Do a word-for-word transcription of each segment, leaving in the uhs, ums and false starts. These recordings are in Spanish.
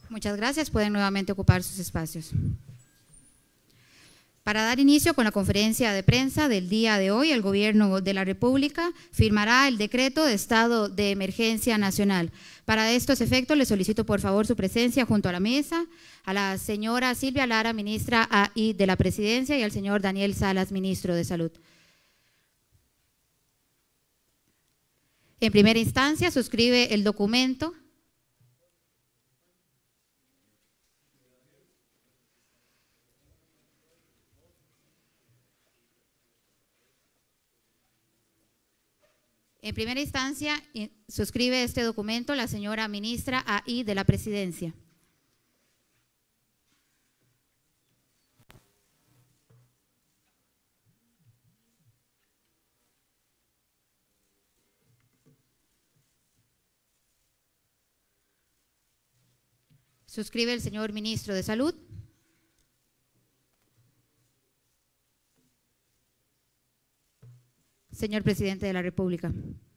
Muchas gracias. Pueden nuevamente ocupar sus espacios. Para dar inicio con la conferencia de prensa del día de hoy, el Gobierno de la República firmará el decreto de estado de emergencia nacional. Para estos efectos, le solicito por favor su presencia junto a la mesa a la señora Silvia Lara, ministra A I de la Presidencia, y al señor Daniel Salas, ministro de Salud. En primera instancia, suscribe el documento En primera instancia, suscribe este documento la señora ministra A I de la Presidencia. Suscribe el señor ministro de Salud. Señor presidente de la República.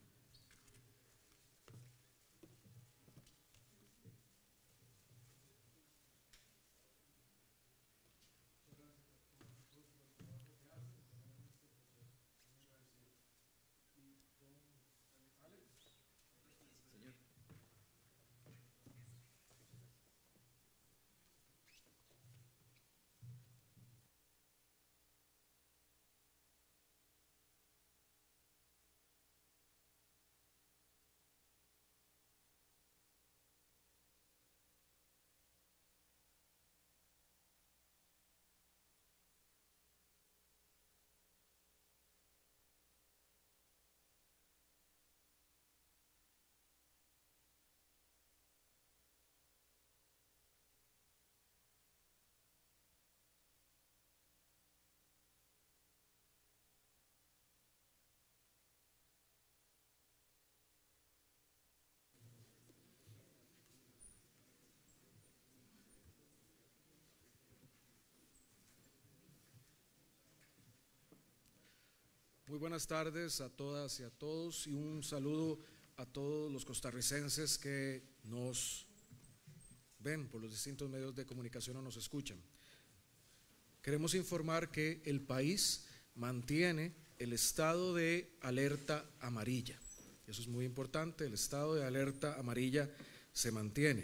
Muy buenas tardes a todas y a todos, y un saludo a todos los costarricenses que nos ven por los distintos medios de comunicación o nos escuchan. Queremos informar que el país mantiene el estado de alerta amarilla. Eso es muy importante, el estado de alerta amarilla se mantiene.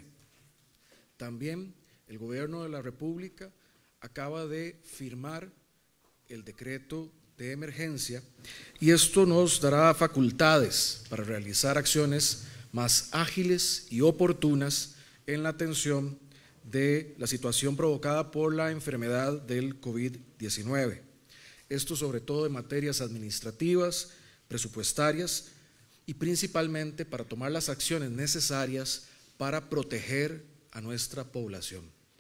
También el Gobierno de la República acaba de firmar el decreto de emergencia, y esto nos dará facultades para realizar acciones más ágiles y oportunas en la atención de la situación provocada por la enfermedad del COVID diecinueve. Esto sobre todo en materias administrativas, presupuestarias y principalmente para tomar las acciones necesarias para proteger a nuestra población.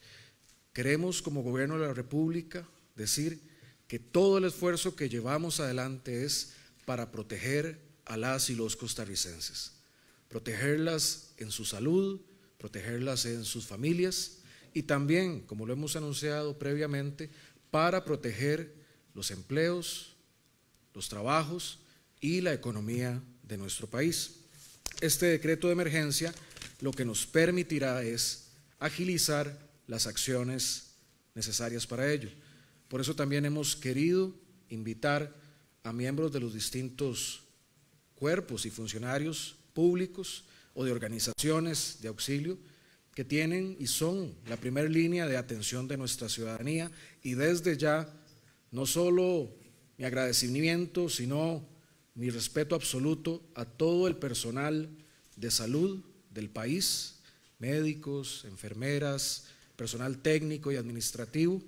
Queremos, como Gobierno de la República, decir que todo el esfuerzo que llevamos adelante es para proteger a las y los costarricenses, protegerlas en su salud, protegerlas en sus familias y también, como lo hemos anunciado previamente, para proteger los empleos, los trabajos y la economía de nuestro país. Este decreto de emergencia lo que nos permitirá es agilizar las acciones necesarias para ello. Por eso también hemos querido invitar a miembros de los distintos cuerpos y funcionarios públicos o de organizaciones de auxilio que tienen y son la primera línea de atención de nuestra ciudadanía, y desde ya no solo mi agradecimiento, sino mi respeto absoluto a todo el personal de salud del país, médicos, enfermeras, personal técnico y administrativo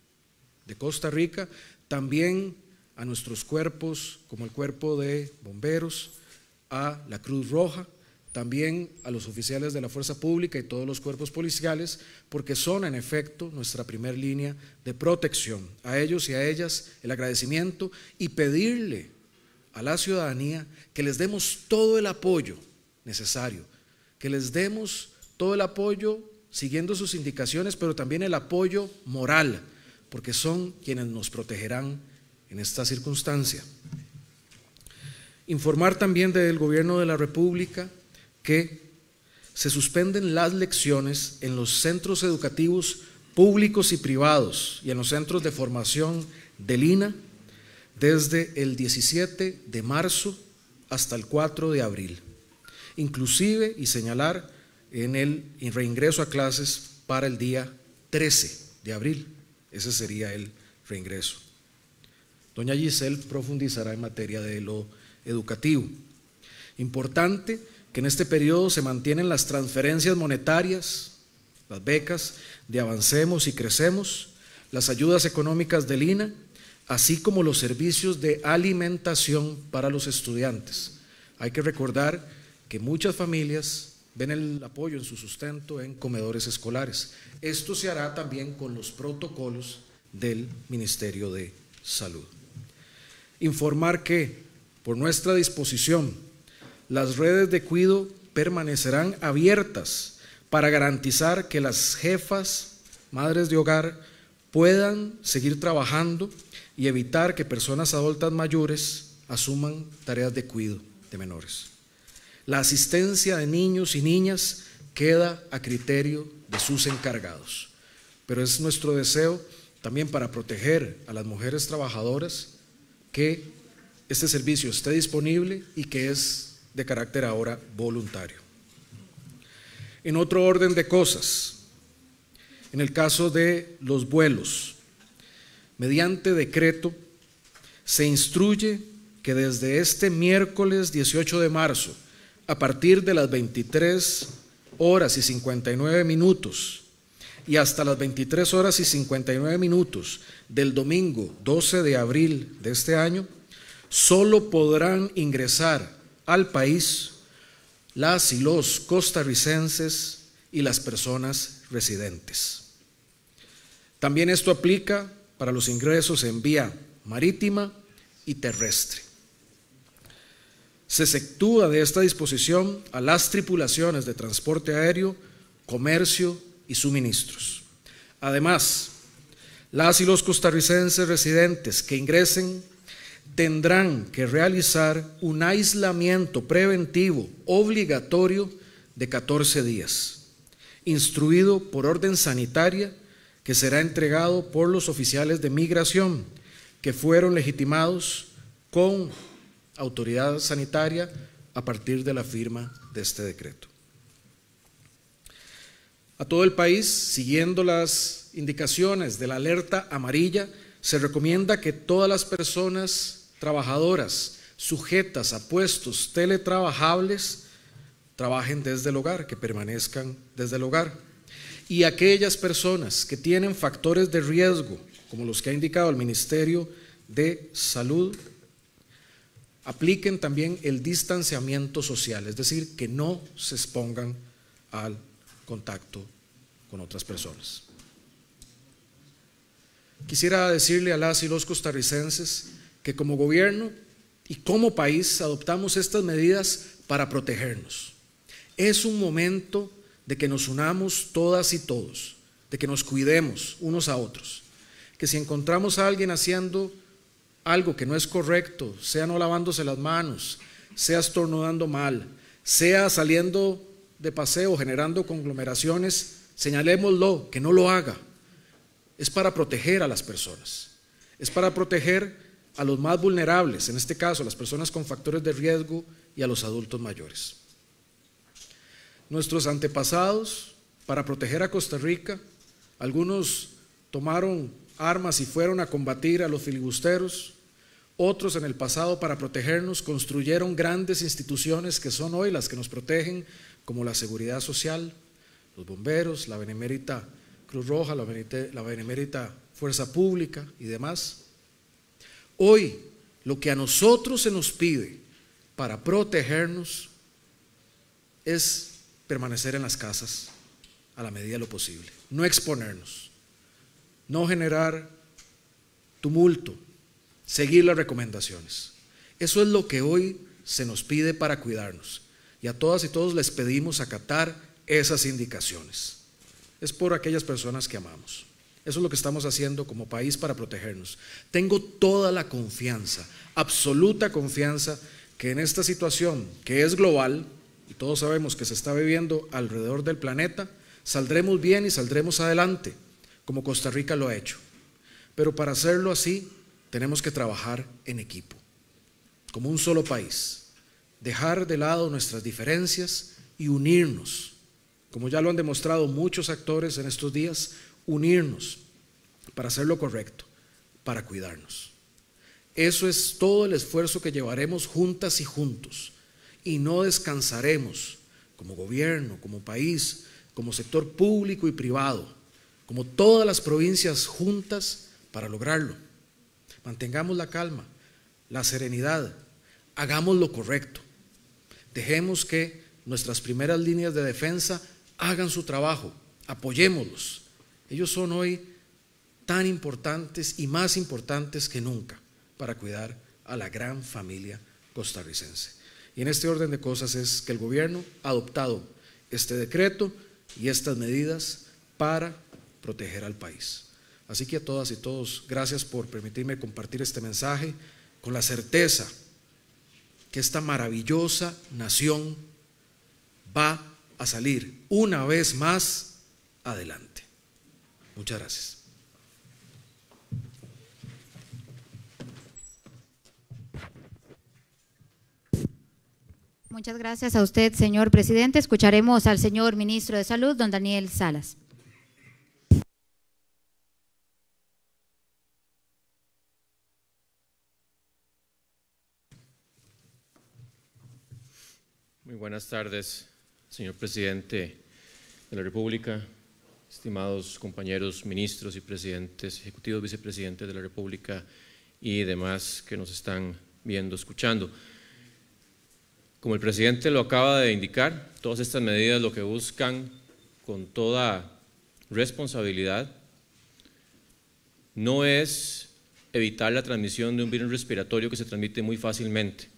de Costa Rica, también a nuestros cuerpos como el Cuerpo de Bomberos, a la Cruz Roja, también a los oficiales de la Fuerza Pública y todos los cuerpos policiales, porque son en efecto nuestra primera línea de protección. A ellos y a ellas el agradecimiento, y pedirle a la ciudadanía que les demos todo el apoyo necesario, que les demos todo el apoyo siguiendo sus indicaciones, pero también el apoyo moral, porque son quienes nos protegerán en esta circunstancia. Informar también del Gobierno de la República que se suspenden las lecciones en los centros educativos públicos y privados y en los centros de formación del I N A desde el diecisiete de marzo hasta el cuatro de abril, inclusive y señalar en el reingreso a clases para el día trece de abril, ese sería el reingreso. Doña Giselle profundizará en materia de lo educativo. Importante que en este periodo se mantienen las transferencias monetarias, las becas de Avancemos y Crecemos, las ayudas económicas del I N A, así como los servicios de alimentación para los estudiantes. Hay que recordar que muchas familias ven el apoyo en su sustento en comedores escolares. Esto se hará también con los protocolos del Ministerio de Salud. Informar que, por nuestra disposición, las redes de cuidado permanecerán abiertas para garantizar que las jefas, madres de hogar, puedan seguir trabajando y evitar que personas adultas mayores asuman tareas de cuidado de menores. La asistencia de niños y niñas queda a criterio de sus encargados, pero es nuestro deseo también para proteger a las mujeres trabajadoras que este servicio esté disponible y que es de carácter ahora voluntario. En otro orden de cosas, en el caso de los vuelos, mediante decreto se instruye que desde este miércoles dieciocho de marzo, a partir de las veintitrés horas y cincuenta y nueve minutos y hasta las veintitrés horas y cincuenta y nueve minutos del domingo doce de abril de este año, solo podrán ingresar al país las y los costarricenses y las personas residentes. También esto aplica para los ingresos en vía marítima y terrestre. Se exceptúa de esta disposición a las tripulaciones de transporte aéreo, comercio y suministros. Además, las y los costarricenses residentes que ingresen tendrán que realizar un aislamiento preventivo obligatorio de catorce días, instruido por orden sanitaria que será entregado por los oficiales de migración que fueron legitimados con autoridad sanitaria a partir de la firma de este decreto. A todo el país, siguiendo las indicaciones de la alerta amarilla, se recomienda que todas las personas trabajadoras sujetas a puestos teletrabajables trabajen desde el hogar, que permanezcan desde el hogar. Y aquellas personas que tienen factores de riesgo, como los que ha indicado el Ministerio de Salud, apliquen también el distanciamiento social, es decir, que no se expongan al contacto con otras personas. Quisiera decirle a las y los costarricenses que como gobierno y como país adoptamos estas medidas para protegernos. Es un momento de que nos unamos todas y todos, de que nos cuidemos unos a otros, que si encontramos a alguien haciendo algo que no es correcto, sea no lavándose las manos, sea estornudando mal, sea saliendo de paseo, generando conglomeraciones, señalémoslo, que no lo haga. Es para proteger a las personas, es para proteger a los más vulnerables, en este caso a las personas con factores de riesgo y a los adultos mayores. Nuestros antepasados, para proteger a Costa Rica, algunos tomaron armas y fueron a combatir a los filibusteros, otros en el pasado para protegernos construyeron grandes instituciones que son hoy las que nos protegen, como la seguridad social, los bomberos, la benemérita Cruz Roja, la benemérita, la benemérita Fuerza Pública y demás. Hoy, lo que a nosotros se nos pide para protegernos es permanecer en las casas a la medida de lo posible, no exponernos, no generar tumulto, seguir las recomendaciones. Eso es lo que hoy se nos pide para cuidarnos y a todas y todos les pedimos acatar esas indicaciones. Es por aquellas personas que amamos. Eso es lo que estamos haciendo como país para protegernos. Tengo toda la confianza, absoluta confianza, que en esta situación que es global, y todos sabemos que se está viviendo alrededor del planeta, saldremos bien y saldremos adelante, como Costa Rica lo ha hecho. Pero para hacerlo así, tenemos que trabajar en equipo, como un solo país, dejar de lado nuestras diferencias y unirnos, como ya lo han demostrado muchos actores en estos días, unirnos para hacer lo correcto, para cuidarnos. Eso es todo el esfuerzo que llevaremos juntas y juntos, y no descansaremos como gobierno, como país, como sector público y privado, como todas las provincias juntas para lograrlo. Mantengamos la calma, la serenidad, hagamos lo correcto. Dejemos que nuestras primeras líneas de defensa hagan su trabajo, apoyémoslos. Ellos son hoy tan importantes y más importantes que nunca para cuidar a la gran familia costarricense. Y en este orden de cosas es que el gobierno ha adoptado este decreto y estas medidas para proteger al país. Así que a todas y todos, gracias por permitirme compartir este mensaje con la certeza que esta maravillosa nación va a salir una vez más adelante. Muchas gracias. Muchas gracias a usted, señor presidente. Escucharemos al señor ministro de Salud, don Daniel Salas. Muy buenas tardes, señor presidente de la República, estimados compañeros ministros y presidentes ejecutivos, vicepresidentes de la República y demás que nos están viendo, escuchando. Como el presidente lo acaba de indicar, todas estas medidas lo que buscan con toda responsabilidad no es evitar la transmisión de un virus respiratorio que se transmite muy fácilmente.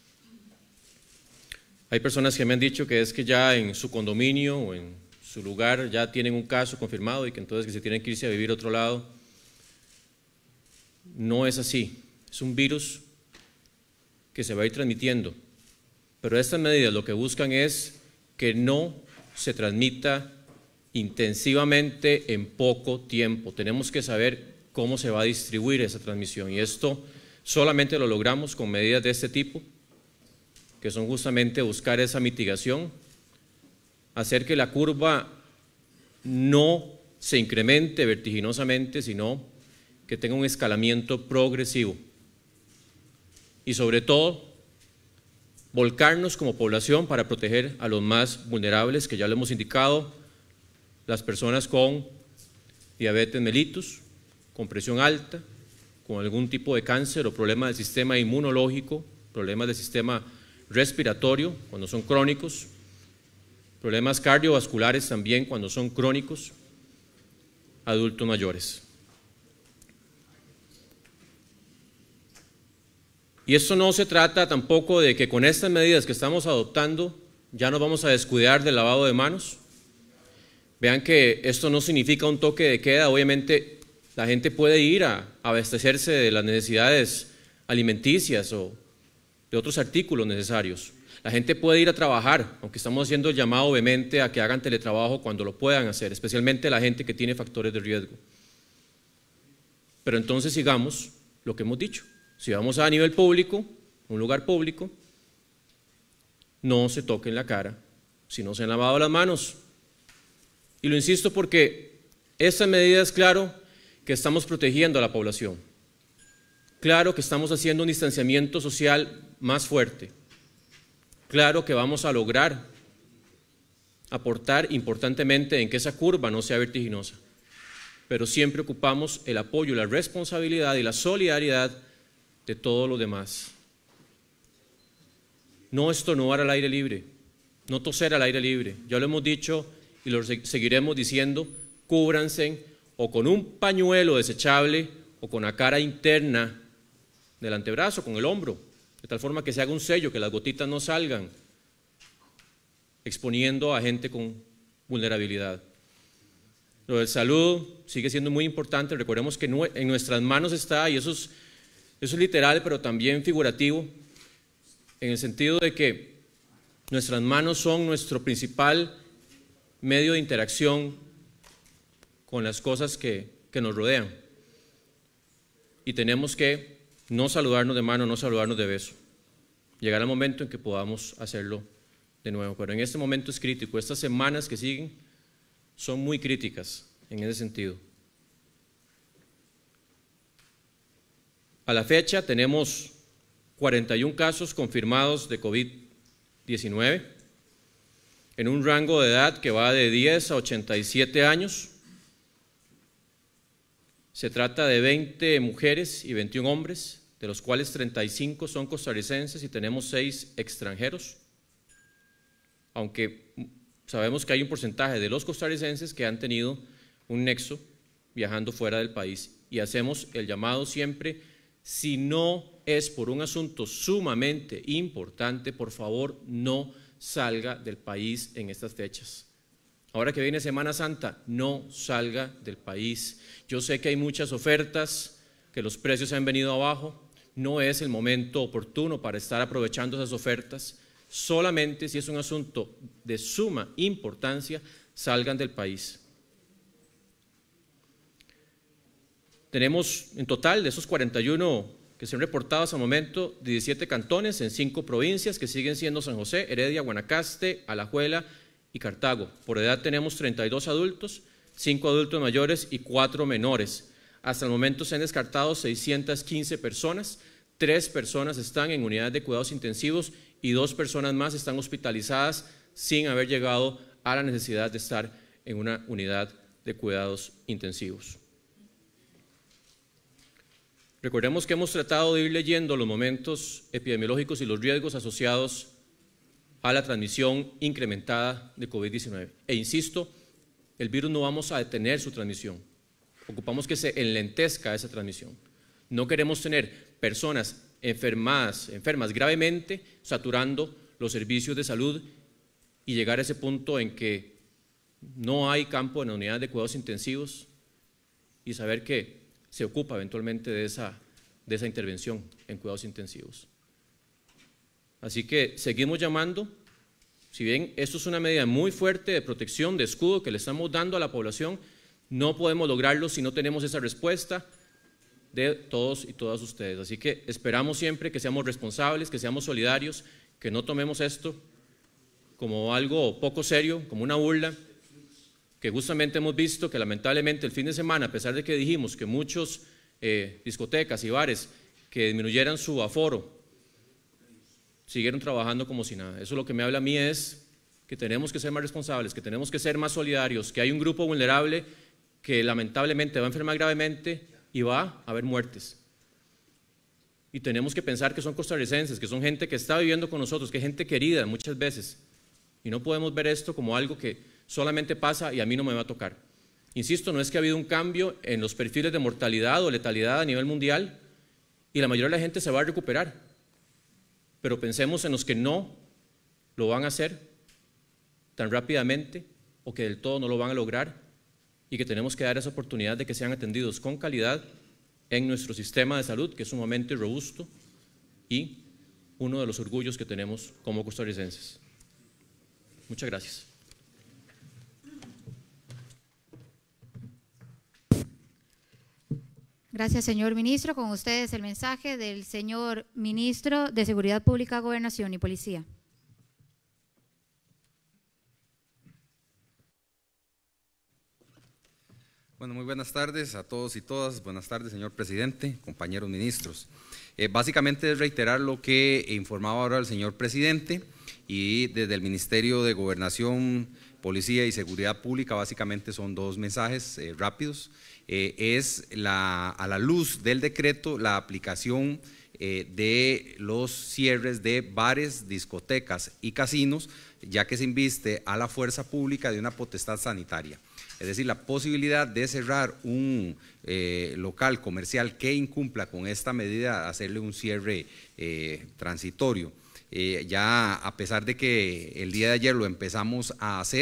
Hay personas que me han dicho que es que ya en su condominio o en su lugar ya tienen un caso confirmado y que entonces que se tienen que irse a vivir a otro lado. No es así, es un virus que se va a ir transmitiendo. Pero estas medidas lo que buscan es que no se transmita intensivamente en poco tiempo. Tenemos que saber cómo se va a distribuir esa transmisión y esto solamente lo logramos con medidas de este tipo, que son justamente buscar esa mitigación, hacer que la curva no se incremente vertiginosamente, sino que tenga un escalamiento progresivo y sobre todo volcarnos como población para proteger a los más vulnerables, que ya lo hemos indicado, las personas con diabetes mellitus, con presión alta, con algún tipo de cáncer o problema del sistema inmunológico, problemas del sistema respiratorio cuando son crónicos, problemas cardiovasculares también cuando son crónicos, adultos mayores. Y esto no se trata tampoco de que con estas medidas que estamos adoptando ya nos vamos a descuidar del lavado de manos. Vean que esto no significa un toque de queda, obviamente la gente puede ir a abastecerse de las necesidades alimenticias o de otros artículos necesarios. La gente puede ir a trabajar, aunque estamos haciendo el llamado vehemente a que hagan teletrabajo cuando lo puedan hacer, especialmente la gente que tiene factores de riesgo. Pero entonces sigamos lo que hemos dicho. Si vamos a nivel público, un lugar público, no se toquen la cara si no se han lavado las manos. Y lo insisto porque esta medida es claro que estamos protegiendo a la población. Claro que estamos haciendo un distanciamiento social más fuerte. Claro que vamos a lograr aportar importantemente en que esa curva no sea vertiginosa. Pero siempre ocupamos el apoyo, la responsabilidad y la solidaridad de todos los demás. No estornudar al aire libre, no toser al aire libre. Ya lo hemos dicho y lo seguiremos diciendo, cúbranse o con un pañuelo desechable o con la cara interna del antebrazo, con el hombro, de tal forma que se haga un sello, que las gotitas no salgan, exponiendo a gente con vulnerabilidad. Lo del salud sigue siendo muy importante. Recordemos que en nuestras manos está, y eso es Eso es literal, pero también figurativo, en el sentido de que Nuestras manos son nuestro principal medio de interacción con las cosas que, que nos rodean. Y tenemos que no saludarnos de mano, no saludarnos de beso. Llegará el momento en que podamos hacerlo de nuevo, pero en este momento es crítico. Estas semanas que siguen son muy críticas en ese sentido. A la fecha tenemos cuarenta y un casos confirmados de COVID diecinueve en un rango de edad que va de diez a ochenta y siete años. Se trata de veinte mujeres y veintiún hombres, de los cuales treinta y cinco son costarricenses y tenemos seis extranjeros, aunque sabemos que hay un porcentaje de los costarricenses que han tenido un nexo viajando fuera del país, y hacemos el llamado siempre: si no es por un asunto sumamente importante, por favor no salga del país en estas fechas. Ahora que viene Semana Santa, no salga del país. Yo sé que hay muchas ofertas, que los precios han venido abajo, no es el momento oportuno para estar aprovechando esas ofertas. Solamente si es un asunto de suma importancia, salgan del país. Tenemos en total de esos cuarenta y uno que se han reportado hasta el momento, diecisiete cantones en cinco provincias que siguen siendo San José, Heredia, Guanacaste, Alajuela y Cartago. Por edad tenemos treinta y dos adultos, cinco adultos mayores y cuatro menores. Hasta el momento se han descartado seiscientas quince personas, tres personas están en unidades de cuidados intensivos y dos personas más están hospitalizadas sin haber llegado a la necesidad de estar en una unidad de cuidados intensivos. Recordemos que hemos tratado de ir leyendo los momentos epidemiológicos y los riesgos asociados a la transmisión incrementada de COVID diecinueve. E insisto, el virus no vamos a detener su transmisión. Ocupamos que se enlentezca esa transmisión. No queremos tener personas enfermadas, enfermas gravemente, saturando los servicios de salud y llegar a ese punto en que no hay campo en la unidad de cuidados intensivos y saber que se ocupa eventualmente de esa, de esa intervención en cuidados intensivos. Así que seguimos llamando, si bien esto es una medida muy fuerte de protección, de escudo que le estamos dando a la población, no podemos lograrlo si no tenemos esa respuesta de todos y todas ustedes. Así que esperamos siempre que seamos responsables, que seamos solidarios, que no tomemos esto como algo poco serio, como una burla, que justamente hemos visto que lamentablemente el fin de semana, a pesar de que dijimos que muchos eh, discotecas y bares que disminuyeran su aforo, siguieron trabajando como si nada. Eso lo que me habla a mí es que tenemos que ser más responsables, que tenemos que ser más solidarios, que hay un grupo vulnerable que lamentablemente va a enfermar gravemente y va a haber muertes. Y tenemos que pensar que son costarricenses, que son gente que está viviendo con nosotros, que es gente querida muchas veces. Y no podemos ver esto como algo que solamente pasa y a mí no me va a tocar. Insisto, no es que ha habido un cambio en los perfiles de mortalidad o letalidad a nivel mundial y la mayoría de la gente se va a recuperar, pero pensemos en los que no lo van a hacer tan rápidamente o que del todo no lo van a lograr y que tenemos que dar esa oportunidad de que sean atendidos con calidad en nuestro sistema de salud, que es sumamente robusto y uno de los orgullos que tenemos como costarricenses. Muchas gracias. Gracias, señor ministro. Con ustedes el mensaje del señor ministro de Seguridad Pública, Gobernación y Policía. Bueno, muy buenas tardes a todos y todas. Buenas tardes, señor presidente, compañeros ministros. Eh, básicamente es reiterar lo que informaba ahora el señor presidente, y desde el Ministerio de Gobernación, Policía y Seguridad Pública básicamente son dos mensajes eh, rápidos. Eh, es la, a la luz del decreto la aplicación eh, de los cierres de bares, discotecas y casinos, ya que se inviste a la fuerza pública de una potestad sanitaria. Es decir, la posibilidad de cerrar un eh, local comercial que incumpla con esta medida, hacerle un cierre eh, transitorio. Eh, ya a pesar de que el día de ayer lo empezamos a hacer,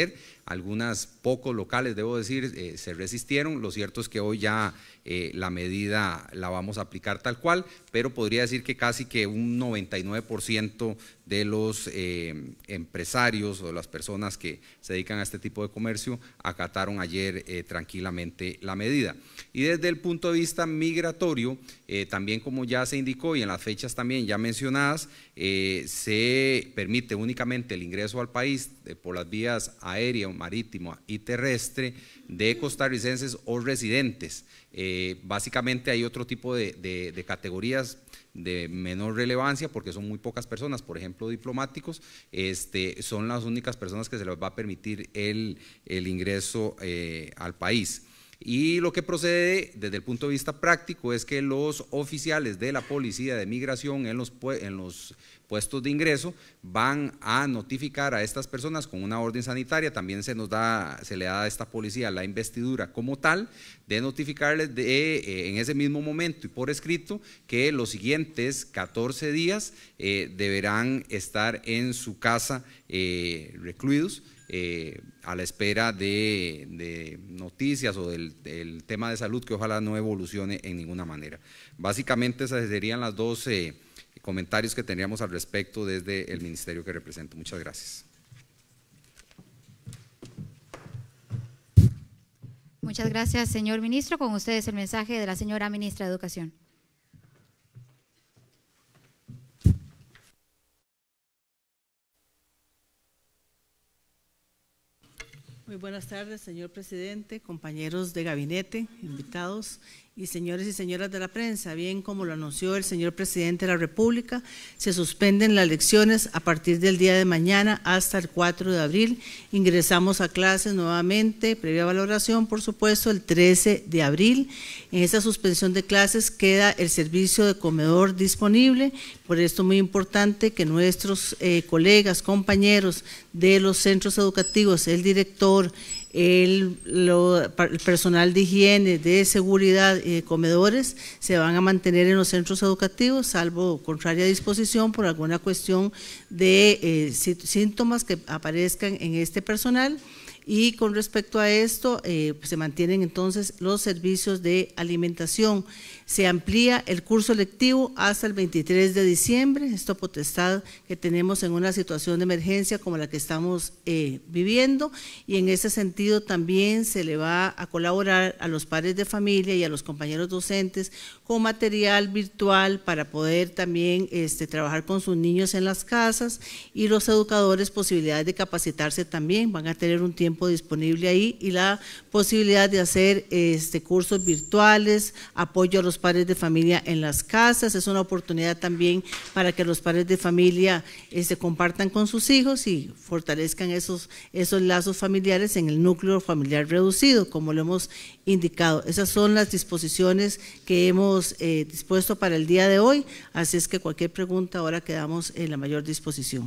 algunas pocos locales, debo decir, eh, se resistieron. Lo cierto es que hoy ya eh, la medida la vamos a aplicar tal cual, pero podría decir que casi que un noventa y nueve por ciento de los eh, empresarios o de las personas que se dedican a este tipo de comercio acataron ayer eh, tranquilamente la medida. Y desde el punto de vista migratorio, eh, también como ya se indicó y en las fechas también ya mencionadas, eh, se permite únicamente el ingreso al país eh, por las vías aérea, marítima y terrestre de costarricenses o residentes. Eh, básicamente hay otro tipo de, de, de categorías de menor relevancia porque son muy pocas personas, por ejemplo diplomáticos, este, son las únicas personas que se les va a permitir el, el ingreso eh, al país. Y lo que procede desde el punto de vista práctico es que los oficiales de la Policía de Migración en los, en los puestos de ingreso van a notificar a estas personas con una orden sanitaria. También se nos da, se le da a esta policía la investidura como tal de notificarles de, eh, en ese mismo momento y por escrito que los siguientes catorce días eh, deberán estar en su casa eh, recluidos. Eh, a la espera de, de noticias o del, del tema de salud que ojalá no evolucione en ninguna manera. Básicamente esas serían las dos eh, comentarios que tendríamos al respecto desde el ministerio que represento. Muchas gracias. Muchas gracias, señor ministro. Con ustedes el mensaje de la señora ministra de Educación. Muy buenas tardes, señor presidente, compañeros de gabinete, invitados y señores y señoras de la prensa. Bien, como lo anunció el señor presidente de la República, se suspenden las lecciones a partir del día de mañana hasta el cuatro de abril. Ingresamos a clases nuevamente, previa valoración, por supuesto, el trece de abril. En esa suspensión de clases queda el servicio de comedor disponible. Por esto es muy importante que nuestros eh, colegas, compañeros de los centros educativos, el director, El, lo, el personal de higiene, de seguridad y de comedores se van a mantener en los centros educativos, salvo contraria disposición por alguna cuestión de eh, síntomas que aparezcan en este personal. Y con respecto a esto, eh, pues se mantienen entonces los servicios de alimentación. Se amplía el curso lectivo hasta el veintitrés de diciembre, esto potestad que tenemos en una situación de emergencia como la que estamos eh, viviendo, y en ese sentido también se le va a colaborar a los padres de familia y a los compañeros docentes con material virtual para poder también este, trabajar con sus niños en las casas, y los educadores posibilidades de capacitarse también, van a tener un tiempo disponible ahí y la posibilidad de hacer este, cursos virtuales, apoyo a los padres de familia en las casas. Es una oportunidad también para que los padres de familia este, compartan con sus hijos y fortalezcan esos, esos lazos familiares en el núcleo familiar reducido, como lo hemos indicado. Esas son las disposiciones que hemos eh, dispuesto para el día de hoy, así es que cualquier pregunta ahora quedamos en la mayor disposición.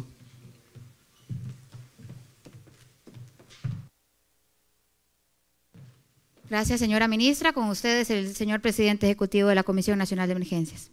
Gracias, señora ministra. Con ustedes el señor presidente ejecutivo de la Comisión Nacional de Emergencias.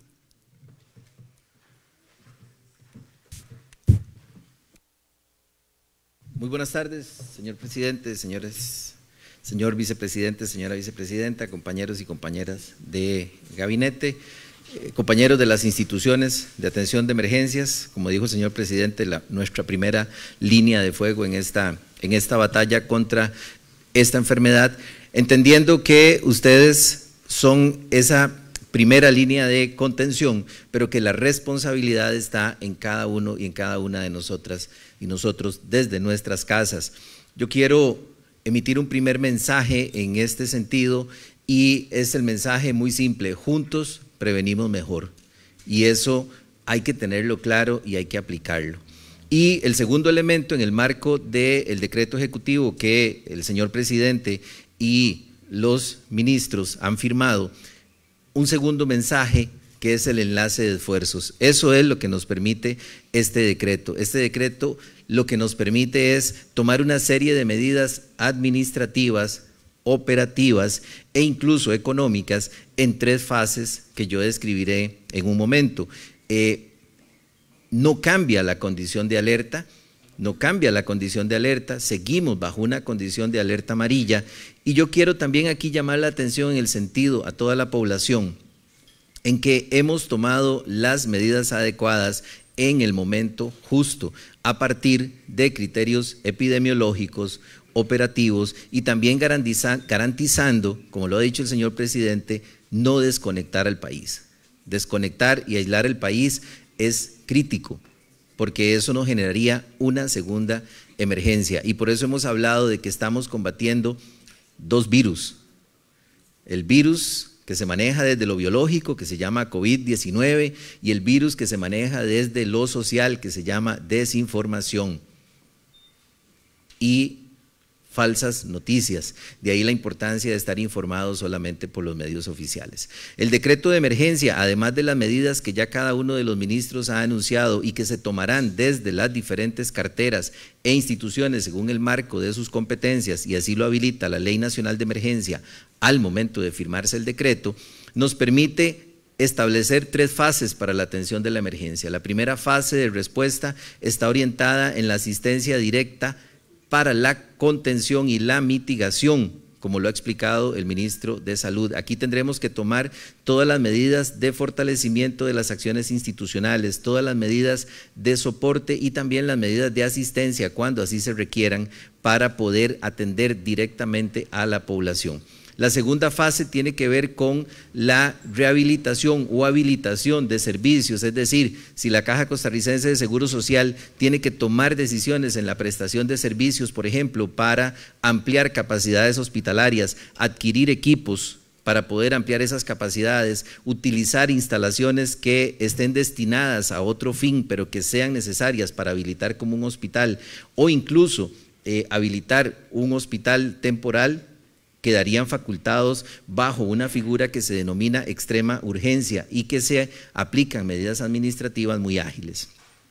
Muy buenas tardes, señor presidente, señores, señor vicepresidente, señora vicepresidenta, compañeros y compañeras de gabinete, eh, compañeros de las instituciones de atención de emergencias. Como dijo el señor presidente, la, nuestra primera línea de fuego en esta, en esta batalla contra esta enfermedad, entendiendo que ustedes son esa primera línea de contención, pero que la responsabilidad está en cada uno y en cada una de nosotras y nosotros desde nuestras casas. Yo quiero emitir un primer mensaje en este sentido, y es el mensaje muy simple: juntos prevenimos mejor, y eso hay que tenerlo claro y hay que aplicarlo. Y el segundo elemento, en el marco del decreto ejecutivo que el señor presidente y los ministros han firmado, un segundo mensaje que es el enlace de esfuerzos. Eso es lo que nos permite este decreto. Este decreto lo que nos permite es tomar una serie de medidas administrativas, operativas e incluso económicas en tres fases que yo describiré en un momento. Eh, no cambia la condición de alerta, no cambia la condición de alerta, seguimos bajo una condición de alerta amarilla, y yo quiero también aquí llamar la atención en el sentido a toda la población en que hemos tomado las medidas adecuadas en el momento justo, a partir de criterios epidemiológicos, operativos y también garantiza, garantizando, como lo ha dicho el señor presidente, no desconectar al país. Desconectar y aislar el país es crítico, porque eso nos generaría una segunda emergencia, y por eso hemos hablado de que estamos combatiendo dos virus: el virus que se maneja desde lo biológico, que se llama COVID diecinueve, y el virus que se maneja desde lo social, que se llama desinformación y falsas noticias. De ahí la importancia de estar informados solamente por los medios oficiales. El decreto de emergencia, además de las medidas que ya cada uno de los ministros ha anunciado y que se tomarán desde las diferentes carteras e instituciones según el marco de sus competencias, y así lo habilita la Ley Nacional de Emergencia al momento de firmarse el decreto, nos permite establecer tres fases para la atención de la emergencia. La primera fase de respuesta está orientada en la asistencia directa para la contención y la mitigación, como lo ha explicado el ministro de Salud. Aquí tendremos que tomar todas las medidas de fortalecimiento de las acciones institucionales, todas las medidas de soporte y también las medidas de asistencia cuando así se requieran, para poder atender directamente a la población. La segunda fase tiene que ver con la rehabilitación o habilitación de servicios, es decir, si la Caja Costarricense de Seguro Social tiene que tomar decisiones en la prestación de servicios, por ejemplo, para ampliar capacidades hospitalarias, adquirir equipos para poder ampliar esas capacidades, utilizar instalaciones que estén destinadas a otro fin, pero que sean necesarias para habilitar como un hospital, o incluso eh, habilitar un hospital temporal, quedarían facultados bajo una figura que se denomina extrema urgencia y que se aplican medidas administrativas muy ágiles.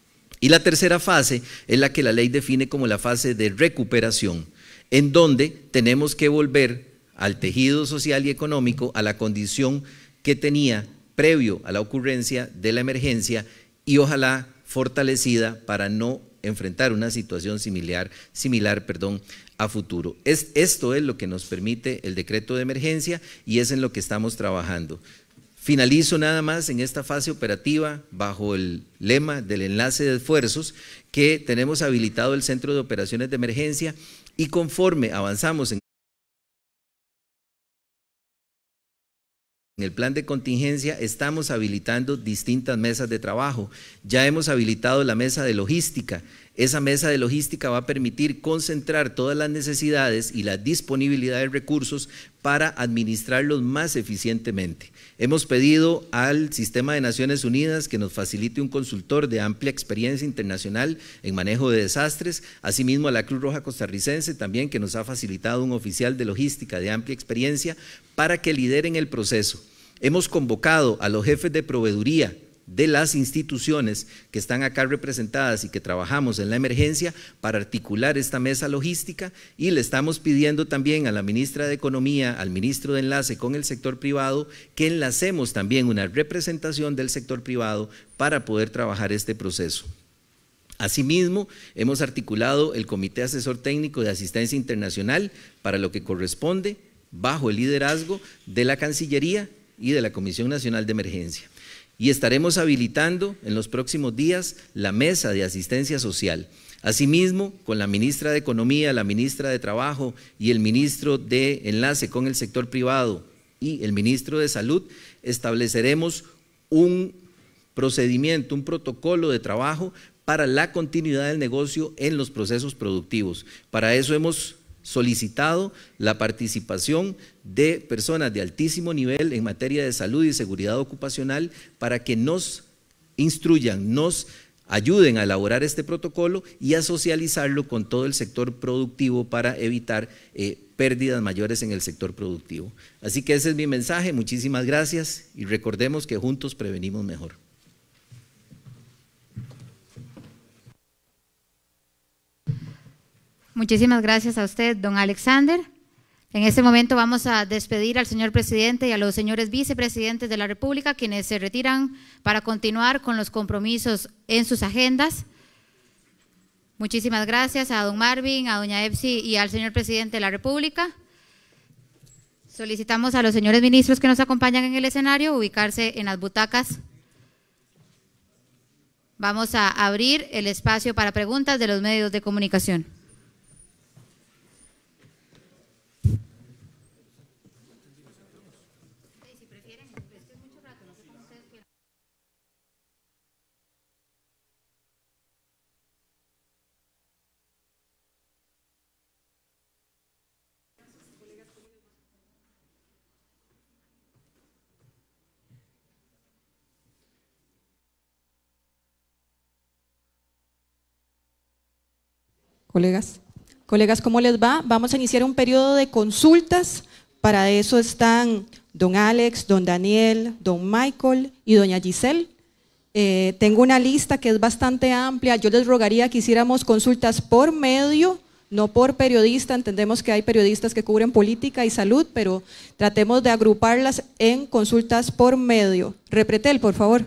Y la tercera fase es la que la ley define como la fase de recuperación, en donde tenemos que volver al tejido social y económico a la condición que tenía previo a la ocurrencia de la emergencia, y ojalá fortalecida para no enfrentar una situación similar, similar perdón, a futuro. Es, esto es lo que nos permite el decreto de emergencia y es en lo que estamos trabajando. Finalizo nada más en esta fase operativa bajo el lema del enlace de esfuerzos, que tenemos habilitado el Centro de Operaciones de Emergencia, y conforme avanzamos en En el plan de contingencia estamos habilitando distintas mesas de trabajo. Ya hemos habilitado la mesa de logística. Esa mesa de logística va a permitir concentrar todas las necesidades y la disponibilidad de recursos para administrarlos más eficientemente. Hemos pedido al Sistema de Naciones Unidas que nos facilite un consultor de amplia experiencia internacional en manejo de desastres, asimismo a la Cruz Roja Costarricense también, que nos ha facilitado un oficial de logística de amplia experiencia para que lideren el proceso. Hemos convocado a los jefes de proveeduría de las instituciones que están acá representadas y que trabajamos en la emergencia para articular esta mesa logística, y le estamos pidiendo también a la ministra de Economía, al ministro de Enlace con el sector privado, que enlacemos también una representación del sector privado para poder trabajar este proceso. Asimismo, hemos articulado el Comité Asesor Técnico de Asistencia Internacional para lo que corresponde bajo el liderazgo de la Cancillería y de la Comisión Nacional de Emergencia. Y estaremos habilitando en los próximos días la mesa de asistencia social. Asimismo, con la ministra de Economía, la ministra de Trabajo y el ministro de Enlace con el sector privado y el ministro de Salud, estableceremos un procedimiento, un protocolo de trabajo para la continuidad del negocio en los procesos productivos. Para eso hemos solicitado la participación de personas de altísimo nivel en materia de salud y seguridad ocupacional para que nos instruyan, nos ayuden a elaborar este protocolo y a socializarlo con todo el sector productivo para evitar eh, pérdidas mayores en el sector productivo. Así que ese es mi mensaje, muchísimas gracias y recordemos que juntos prevenimos mejor. Muchísimas gracias a usted, don Alexander. En este momento vamos a despedir al señor presidente y a los señores vicepresidentes de la República, quienes se retiran para continuar con los compromisos en sus agendas. Muchísimas gracias a don Marvin, a doña Epsi y al señor presidente de la República. Solicitamos a los señores ministros que nos acompañan en el escenario ubicarse en las butacas. Vamos a abrir el espacio para preguntas de los medios de comunicación. Colegas, colegas, ¿cómo les va? Vamos a iniciar un periodo de consultas. Para eso están don Alex, don Daniel, don Michael y doña Giselle. Eh, tengo una lista que es bastante amplia. Yo les rogaría que hiciéramos consultas por medio, no por periodista. Entendemos que hay periodistas que cubren política y salud, pero tratemos de agruparlas en consultas por medio. Repretel, por favor.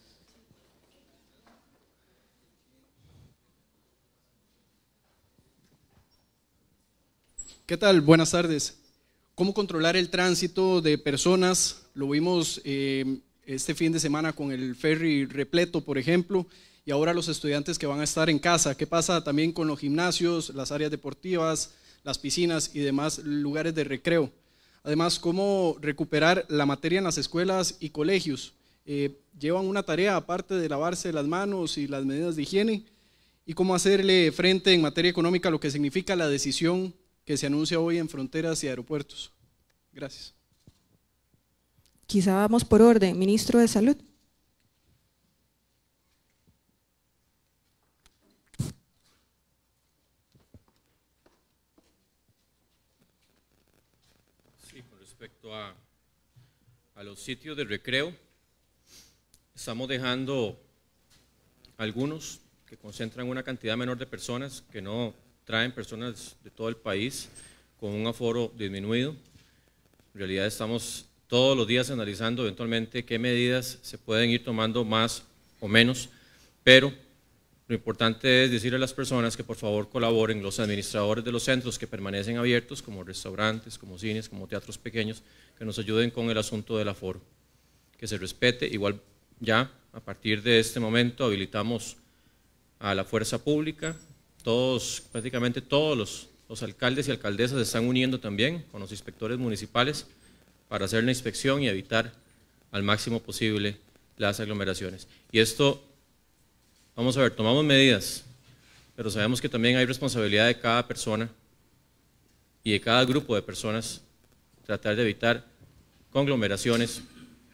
¿Qué tal? Buenas tardes. ¿Cómo controlar el tránsito de personas? Lo vimos eh, este fin de semana con el ferry repleto, por ejemplo, y ahora los estudiantes que van a estar en casa. ¿Qué pasa también con los gimnasios, las áreas deportivas, las piscinas y demás lugares de recreo? Además, ¿cómo recuperar la materia en las escuelas y colegios? Eh, llevan una tarea aparte de lavarse las manos y las medidas de higiene. ¿Y cómo hacerle frente en materia económica a lo que significa la decisión que se anuncia hoy en fronteras y aeropuertos? Gracias. Quizá vamos por orden. Ministro de Salud. Sí, con respecto a, a los sitios de recreo, estamos dejando algunos que concentran una cantidad menor de personas, que no traen personas de todo el país con un aforo disminuido. En realidad estamos todos los días analizando eventualmente qué medidas se pueden ir tomando más o menos, pero lo importante es decirle a las personas que por favor colaboren, los administradores de los centros que permanecen abiertos, como restaurantes, como cines, como teatros pequeños, que nos ayuden con el asunto del aforo, que se respete. Igual ya a partir de este momento habilitamos a la fuerza pública. Todos, prácticamente todos los, los alcaldes y alcaldesas se están uniendo también con los inspectores municipales para hacer la inspección y evitar al máximo posible las aglomeraciones. Y esto, vamos a ver, tomamos medidas, pero sabemos que también hay responsabilidad de cada persona y de cada grupo de personas tratar de evitar conglomeraciones,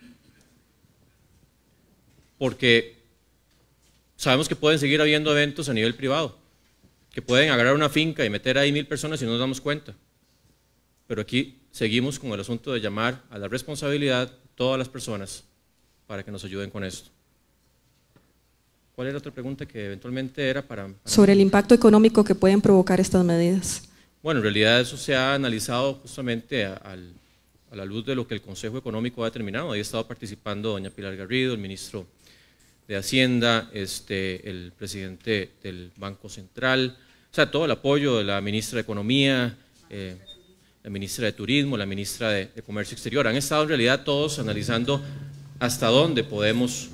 porque sabemos que pueden seguir habiendo eventos a nivel privado, que pueden agarrar una finca y meter ahí mil personas y no nos damos cuenta. Pero aquí seguimos con el asunto de llamar a la responsabilidad todas las personas para que nos ayuden con esto. ¿Cuál era otra pregunta que eventualmente era para, para sobre el impacto económico que pueden provocar estas medidas? Bueno, en realidad eso se ha analizado justamente a, a, a la luz de lo que el Consejo Económico ha determinado. Ahí ha estado participando doña Pilar Garrido, el ministro de Hacienda, este, el presidente del Banco Central, o sea, todo el apoyo de la ministra de Economía, eh, la ministra de Turismo, la ministra de, de Comercio Exterior. Han estado en realidad todos analizando hasta dónde podemos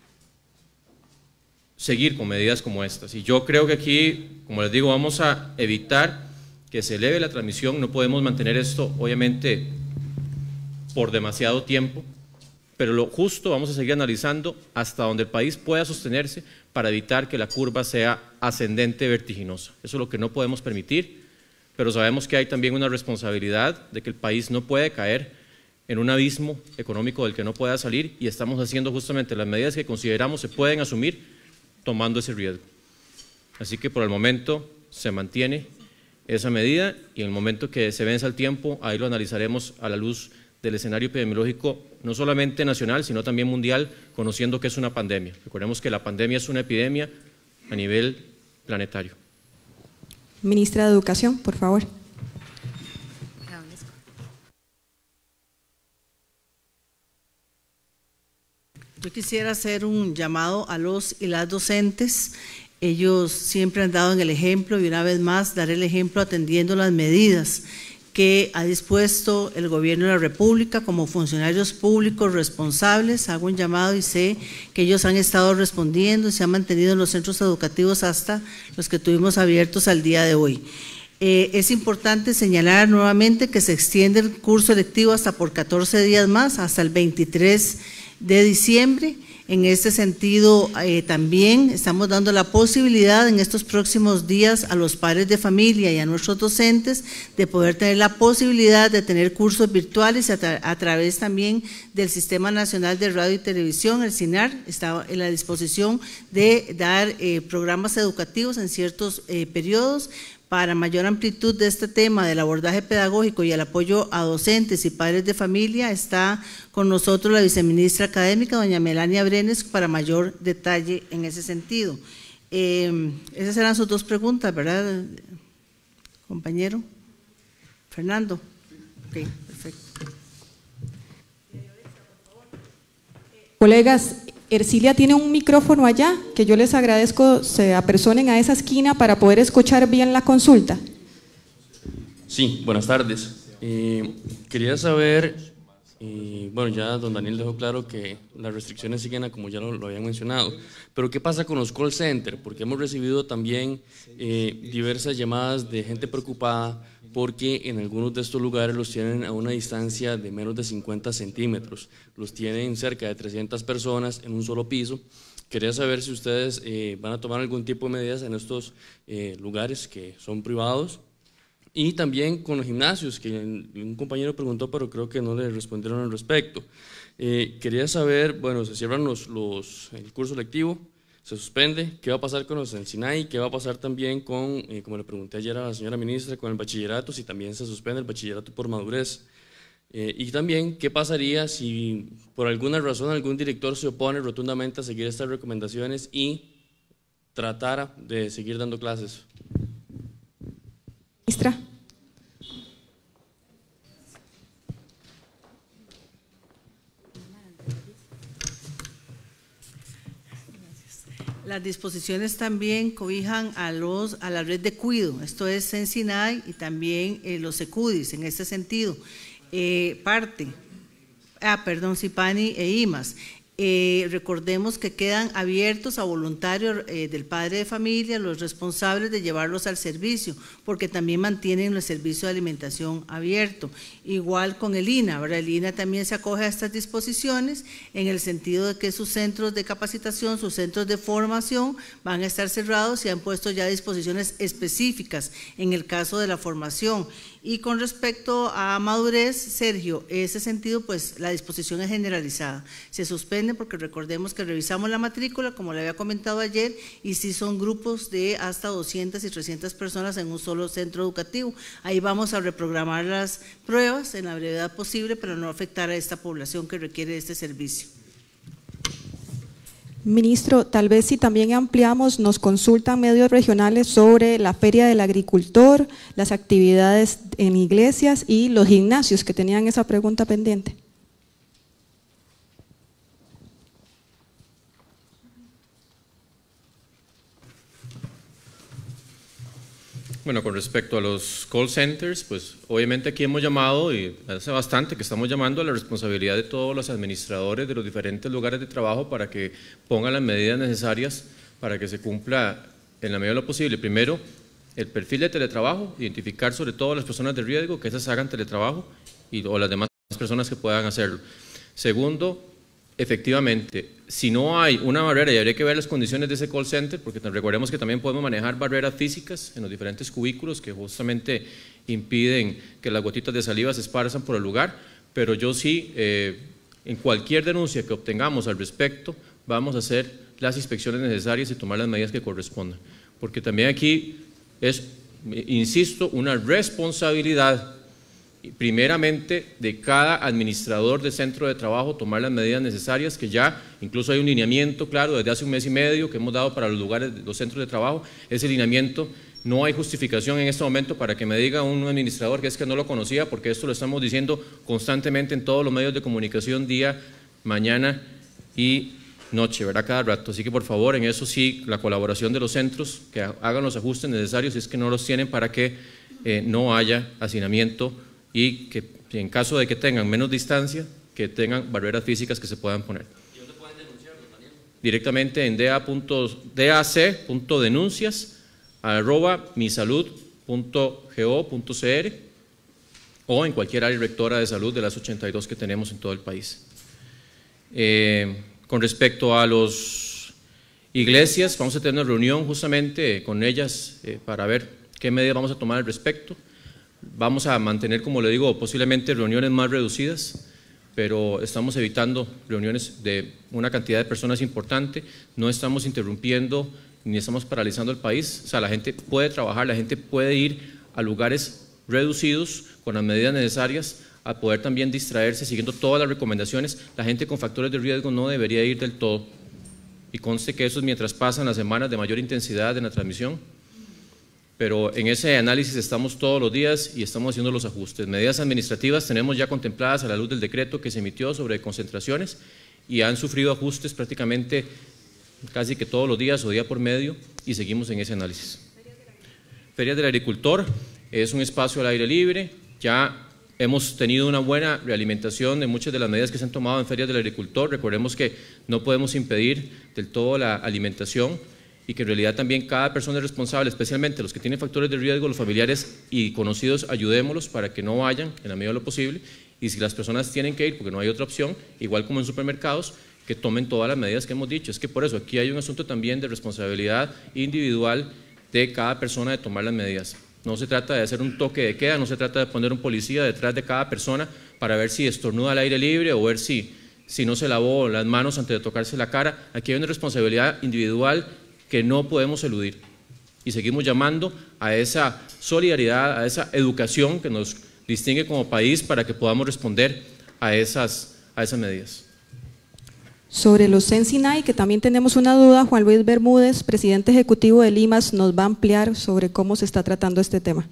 seguir con medidas como estas. Y yo creo que aquí, como les digo, vamos a evitar que se eleve la transmisión. No podemos mantener esto, obviamente, por demasiado tiempo, pero lo justo vamos a seguir analizando hasta donde el país pueda sostenerse para evitar que la curva sea ascendente vertiginosa. Eso es lo que no podemos permitir, pero sabemos que hay también una responsabilidad de que el país no puede caer en un abismo económico del que no pueda salir, y estamos haciendo justamente las medidas que consideramos se pueden asumir tomando ese riesgo. Así que por el momento se mantiene esa medida, y en el momento que se venza el tiempo, ahí lo analizaremos a la luz del escenario epidemiológico, no solamente nacional, sino también mundial, conociendo que es una pandemia. Recordemos que la pandemia es una epidemia a nivel planetario. Ministra de Educación, por favor. Yo quisiera hacer un llamado a los y las docentes Ellos siempre han dado en el ejemplo y una vez más dar el ejemplo atendiendo las medidas que ha dispuesto el Gobierno de la República como funcionarios públicos responsables. Hago un llamado y sé que ellos han estado respondiendo y se han mantenido en los centros educativos hasta los que tuvimos abiertos al día de hoy. Eh, es importante señalar nuevamente que se extiende el curso lectivo hasta por catorce días más, hasta el veintitrés de diciembre. En este sentido, eh, también estamos dando la posibilidad en estos próximos días a los padres de familia y a nuestros docentes de poder tener la posibilidad de tener cursos virtuales a, tra a través también del Sistema Nacional de Radio y Televisión, el SINAR, está en la disposición de dar eh, programas educativos en ciertos eh, periodos. Para mayor amplitud de este tema del abordaje pedagógico y el apoyo a docentes y padres de familia, está con nosotros la viceministra académica, doña Melania Brenes, para mayor detalle en ese sentido. Eh, esas eran sus dos preguntas, ¿verdad, compañero? Fernando. Ok, perfecto. Colegas, Ercilia tiene un micrófono allá, que yo les agradezco se apersonen a esa esquina para poder escuchar bien la consulta. Sí, buenas tardes. Eh, quería saber, eh, bueno, ya don Daniel dejó claro que las restricciones siguen como ya lo, lo habían mencionado, pero ¿qué pasa con los call centers? Porque hemos recibido también eh, diversas llamadas de gente preocupada porque en algunos de estos lugares los tienen a una distancia de menos de cincuenta centímetros, los tienen cerca de trescientas personas en un solo piso. Quería saber si ustedes eh, van a tomar algún tipo de medidas en estos eh, lugares que son privados, y también con los gimnasios, que un compañero preguntó, pero creo que no le respondieron al respecto. Eh, quería saber, bueno, se cierran los, los, el curso lectivo, se suspende, ¿qué va a pasar con los Ensinay? ¿Qué va a pasar también con, eh, como le pregunté ayer a la señora ministra, con el bachillerato, si también se suspende el bachillerato por madurez? Eh, y también, ¿qué pasaría si por alguna razón algún director se opone rotundamente a seguir estas recomendaciones y tratara de seguir dando clases? Ministra. Las disposiciones también cobijan a, los, a la red de cuido, esto es Ensinay y también eh, los ECUDIS, en este sentido. Eh, parte, ah, perdón, CIPANI e IMAS. Eh, recordemos que quedan abiertos a voluntarios eh, del padre de familia, los responsables de llevarlos al servicio, porque también mantienen el servicio de alimentación abierto. Igual con el I N A, ¿verdad? El I N A también se acoge a estas disposiciones en el sentido de que sus centros de capacitación, sus centros de formación van a estar cerrados y han puesto ya disposiciones específicas en el caso de la formación. Y con respecto a madurez, Sergio, en ese sentido, pues la disposición es generalizada. Se suspende porque recordemos que revisamos la matrícula, como le había comentado ayer, y si son grupos de hasta doscientas y trescientas personas en un solo centro educativo. Ahí vamos a reprogramar las pruebas en la brevedad posible, pero no afectar a esta población que requiere este servicio. Ministro, tal vez si también ampliamos, nos consultan medios regionales sobre la Feria del Agricultor, las actividades en iglesias y los gimnasios, que tenían esa pregunta pendiente. Bueno, con respecto a los call centers, pues obviamente aquí hemos llamado, y hace bastante que estamos llamando a la responsabilidad de todos los administradores de los diferentes lugares de trabajo para que pongan las medidas necesarias para que se cumpla en la medida de lo posible. Primero, el perfil de teletrabajo, identificar sobre todo a las personas de riesgo, que esas hagan teletrabajo y, o las demás personas que puedan hacerlo. Segundo, efectivamente, si no hay una barrera, y habría que ver las condiciones de ese call center, porque recordemos que también podemos manejar barreras físicas en los diferentes cubículos que justamente impiden que las gotitas de saliva se esparzan por el lugar, pero yo sí, eh, en cualquier denuncia que obtengamos al respecto, vamos a hacer las inspecciones necesarias y tomar las medidas que correspondan, porque también aquí es, insisto, una responsabilidad primeramente de cada administrador de centro de trabajo tomar las medidas necesarias, que ya incluso hay un lineamiento claro desde hace un mes y medio que hemos dado para los lugares, los centros de trabajo. Ese lineamiento no hay justificación en este momento para que me diga un administrador que es que no lo conocía, porque esto lo estamos diciendo constantemente en todos los medios de comunicación, día, mañana y noche, ¿verdad? Cada rato. Así que por favor, en eso sí, la colaboración de los centros, que hagan los ajustes necesarios si es que no los tienen para que eh, no haya hacinamiento y que en caso de que tengan menos distancia, que tengan barreras físicas que se puedan poner. ¿Y dónde pueden denunciarlo, Daniel? Directamente en dac.denuncias arroba misalud punto go punto cr o en cualquier área rectora de salud de las ochenta y dos que tenemos en todo el país. Eh, con respecto a las iglesias, vamos a tener una reunión justamente con ellas eh, para ver qué medidas vamos a tomar al respecto. Vamos a mantener, como le digo, posiblemente reuniones más reducidas, pero estamos evitando reuniones de una cantidad de personas importante, no estamos interrumpiendo ni estamos paralizando el país, o sea, la gente puede trabajar, la gente puede ir a lugares reducidos con las medidas necesarias a poder también distraerse siguiendo todas las recomendaciones. La gente con factores de riesgo no debería ir del todo, y conste que eso es mientras pasan las semanas de mayor intensidad en la transmisión, pero en ese análisis estamos todos los días y estamos haciendo los ajustes. Medidas administrativas tenemos ya contempladas a la luz del decreto que se emitió sobre concentraciones y han sufrido ajustes prácticamente casi que todos los días o día por medio y seguimos en ese análisis. Ferias del Agricultor es un espacio al aire libre, ya hemos tenido una buena realimentación de muchas de las medidas que se han tomado en Ferias del Agricultor. Recordemos que no podemos impedir del todo la alimentación y que en realidad también cada persona es responsable, especialmente los que tienen factores de riesgo, los familiares y conocidos, ayudémoslos para que no vayan en la medida de lo posible, y si las personas tienen que ir porque no hay otra opción, igual como en supermercados, que tomen todas las medidas que hemos dicho. Es que por eso aquí hay un asunto también de responsabilidad individual de cada persona de tomar las medidas. No se trata de hacer un toque de queda, no se trata de poner un policía detrás de cada persona para ver si estornuda al aire libre o ver si, si no se lavó las manos antes de tocarse la cara. Aquí hay una responsabilidad individual que no podemos eludir y seguimos llamando a esa solidaridad, a esa educación que nos distingue como país para que podamos responder a esas, a esas medidas. Sobre los Sensinay, que también tenemos una duda, Juan Luis Bermúdez, presidente ejecutivo de Limas, nos va a ampliar sobre cómo se está tratando este tema.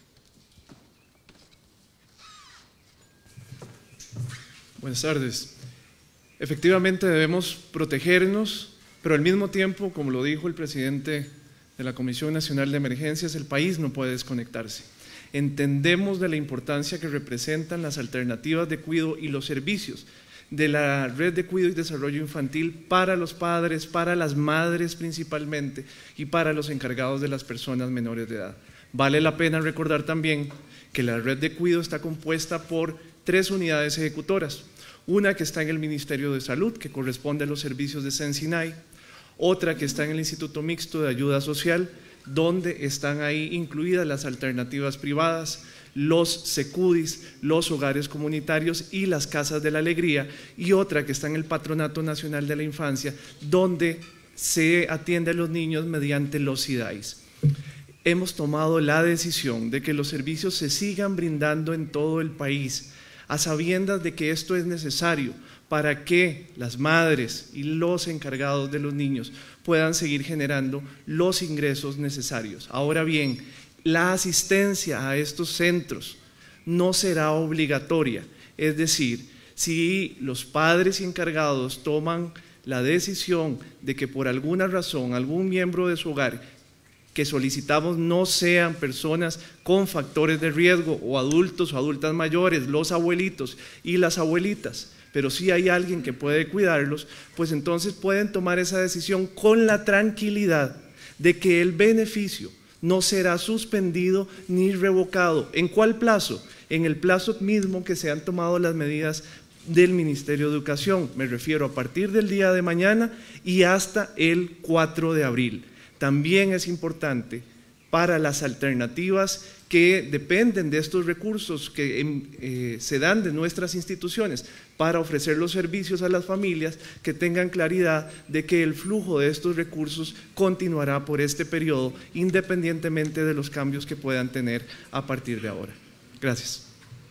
Buenas tardes. Efectivamente debemos protegernos, pero al mismo tiempo, como lo dijo el presidente de la Comisión Nacional de Emergencias, el país no puede desconectarse. Entendemos de la importancia que representan las alternativas de cuidado y los servicios de la Red de Cuidado y Desarrollo Infantil para los padres, para las madres principalmente y para los encargados de las personas menores de edad. Vale la pena recordar también que la Red de Cuidado está compuesta por tres unidades ejecutoras, una que está en el Ministerio de Salud, que corresponde a los servicios de Sensinay, otra que está en el Instituto Mixto de Ayuda Social, donde están ahí incluidas las alternativas privadas, los secudis, los hogares comunitarios y las casas de la alegría, y otra que está en el Patronato Nacional de la Infancia, donde se atiende a los niños mediante los C I D A Is. Hemos tomado la decisión de que los servicios se sigan brindando en todo el país, a sabiendas de que esto es necesario para que las madres y los encargados de los niños puedan seguir generando los ingresos necesarios. Ahora bien, la asistencia a estos centros no será obligatoria, es decir, si los padres y encargados toman la decisión de que por alguna razón algún miembro de su hogar que solicitamos no sean personas con factores de riesgo o adultos o adultas mayores, los abuelitos y las abuelitas, pero si hay alguien que puede cuidarlos, pues entonces pueden tomar esa decisión con la tranquilidad de que el beneficio no será suspendido ni revocado. ¿En cuál plazo? En el plazo mismo que se han tomado las medidas del Ministerio de Educación, me refiero a partir del día de mañana y hasta el cuatro de abril. También es importante para las alternativas que dependen de estos recursos que eh, se dan de nuestras instituciones para ofrecer los servicios a las familias, que tengan claridad de que el flujo de estos recursos continuará por este periodo, independientemente de los cambios que puedan tener a partir de ahora. Gracias.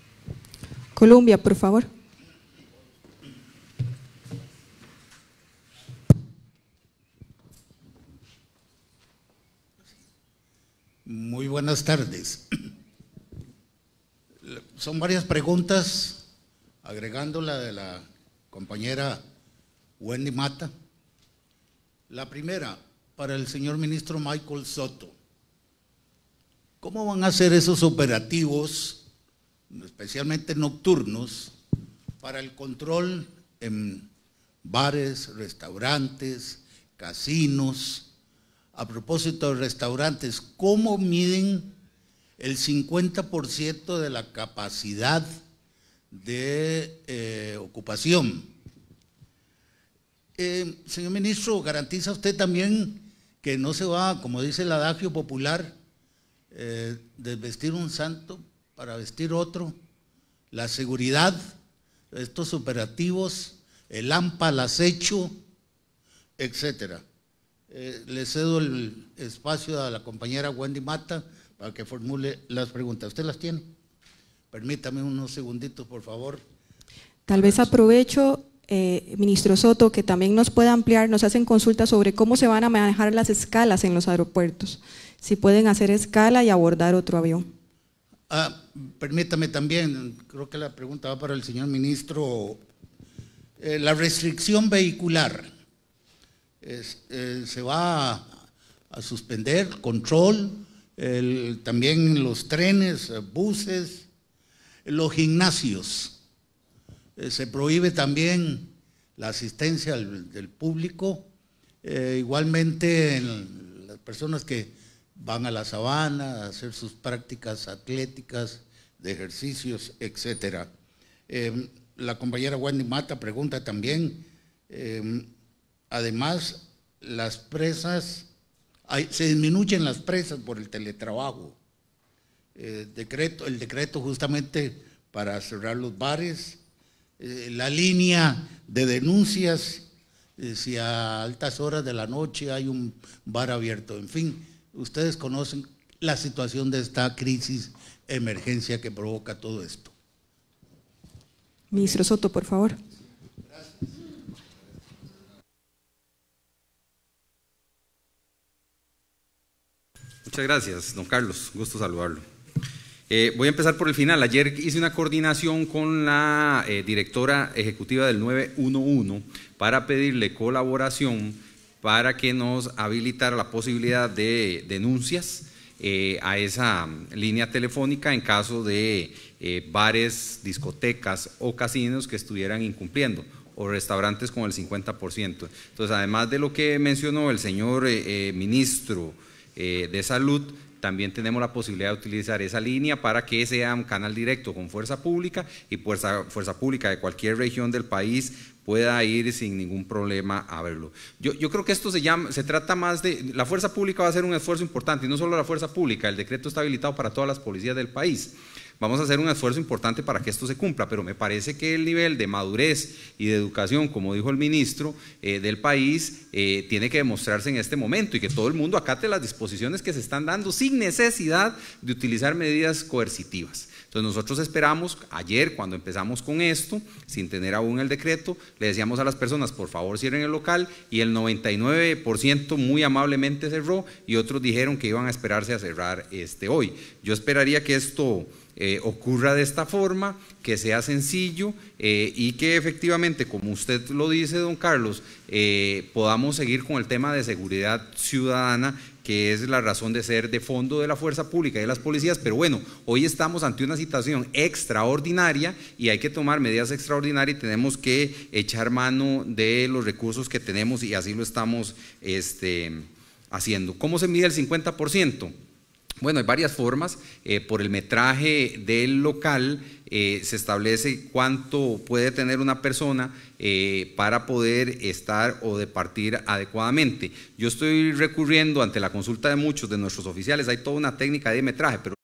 Colombia, por favor. Muy buenas tardes. Son varias preguntas, agregando la de la compañera Wendy Mata, La primera, para el señor ministro Michael Soto. ¿Cómo van a ser esos operativos, especialmente nocturnos, para el control en bares, restaurantes, casinos? A propósito de restaurantes, ¿cómo miden el cincuenta por ciento de la capacidad de eh, ocupación? Eh, señor ministro, ¿garantiza usted también que no se va, como dice el adagio popular, eh, desvestir un santo para vestir otro? La seguridad, estos operativos, el AMPA, el acecho, etcétera. Eh, le cedo el espacio a la compañera Wendy Mata para que formule las preguntas. ¿Usted las tiene? Permítame unos segunditos, por favor. Tal vez aprovecho, eh, ministro Soto, que también nos pueda ampliar, nos hacen consultas sobre cómo se van a manejar las escalas en los aeropuertos, si pueden hacer escala y abordar otro avión. Ah, permítame también, creo que la pregunta va para el señor ministro. Eh, la restricción vehicular, es, eh, ¿se va a, a suspender? ¿Control? El, también los trenes, buses, los gimnasios. Eh, se prohíbe también la asistencia al, del público. Eh, igualmente en las personas que van a la sabana a hacer sus prácticas atléticas, de ejercicios, etcétera. Eh, la compañera Wendy Mata pregunta también, eh, además, las presas, hay, se disminuyen las presas por el teletrabajo. Eh, decreto, el decreto justamente para cerrar los bares, eh, la línea de denuncias, eh, si a altas horas de la noche hay un bar abierto, en fin, ustedes conocen la situación de esta crisis, emergencia que provoca todo esto. Ministro Soto, por favor. Muchas gracias, don Carlos, gusto saludarlo. Eh, voy a empezar por el final. Ayer hice una coordinación con la eh, directora ejecutiva del nueve uno uno para pedirle colaboración para que nos habilitara la posibilidad de denuncias eh, a esa línea telefónica en caso de eh, bares, discotecas o casinos que estuvieran incumpliendo, o restaurantes con el cincuenta por ciento. Entonces, además de lo que mencionó el señor eh, eh, ministro eh, de Salud, también tenemos la posibilidad de utilizar esa línea para que sea un canal directo con Fuerza Pública, y Fuerza, Fuerza Pública de cualquier región del país pueda ir sin ningún problema a verlo. Yo, yo creo que esto se llama, se trata más de, la Fuerza Pública va a hacer un esfuerzo importante, y no solo la Fuerza Pública, el decreto está habilitado para todas las policías del país. Vamos a hacer un esfuerzo importante para que esto se cumpla, pero me parece que el nivel de madurez y de educación, como dijo el ministro, eh, del país, eh, tiene que demostrarse en este momento, y que todo el mundo acate las disposiciones que se están dando sin necesidad de utilizar medidas coercitivas. Entonces nosotros esperamos, ayer cuando empezamos con esto, sin tener aún el decreto, le decíamos a las personas, por favor cierren el local, y el noventa y nueve por ciento muy amablemente cerró, y otros dijeron que iban a esperarse a cerrar este hoy. Yo esperaría que esto Eh, ocurra de esta forma, que sea sencillo eh, y que efectivamente, como usted lo dice, don Carlos, eh, podamos seguir con el tema de seguridad ciudadana, que es la razón de ser de fondo de la Fuerza Pública y de las policías. Pero bueno, hoy estamos ante una situación extraordinaria y hay que tomar medidas extraordinarias, y tenemos que echar mano de los recursos que tenemos, y así lo estamos este, haciendo. ¿Cómo se mide el cincuenta por ciento? Bueno, hay varias formas. Eh, por el metraje del local eh, se establece cuánto puede tener una persona eh, para poder estar o departir adecuadamente. Yo estoy recurriendo ante la consulta de muchos de nuestros oficiales, hay toda una técnica de metraje, pero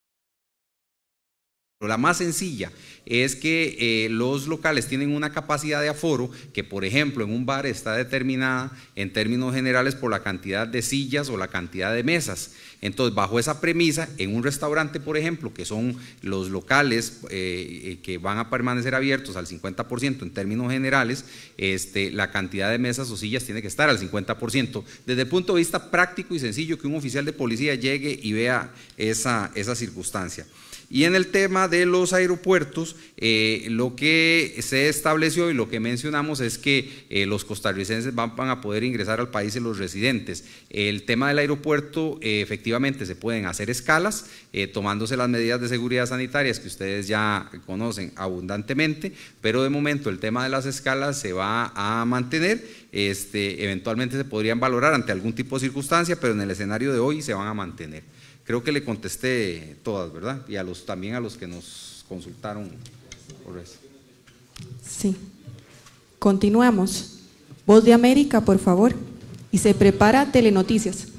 la más sencilla es que eh, los locales tienen una capacidad de aforo que, por ejemplo, en un bar está determinada en términos generales por la cantidad de sillas o la cantidad de mesas. Entonces, bajo esa premisa, en un restaurante, por ejemplo, que son los locales eh, que van a permanecer abiertos al cincuenta por ciento en términos generales, este, la cantidad de mesas o sillas tiene que estar al cincuenta por ciento. Desde el punto de vista práctico y sencillo, que un oficial de policía llegue y vea esa, esa circunstancia. Y en el tema de los aeropuertos, eh, lo que se estableció y lo que mencionamos es que eh, los costarricenses van, van a poder ingresar al país y los residentes. El tema del aeropuerto, eh, efectivamente se pueden hacer escalas, eh, tomándose las medidas de seguridad sanitarias que ustedes ya conocen abundantemente, pero de momento el tema de las escalas se va a mantener, este, eventualmente se podrían valorar ante algún tipo de circunstancia, pero en el escenario de hoy se van a mantener. Creo que le contesté todas, ¿verdad? Y a los, también a los que nos consultaron por eso. Sí. Continuamos. Voz de América, por favor. Y se prepara Telenoticias.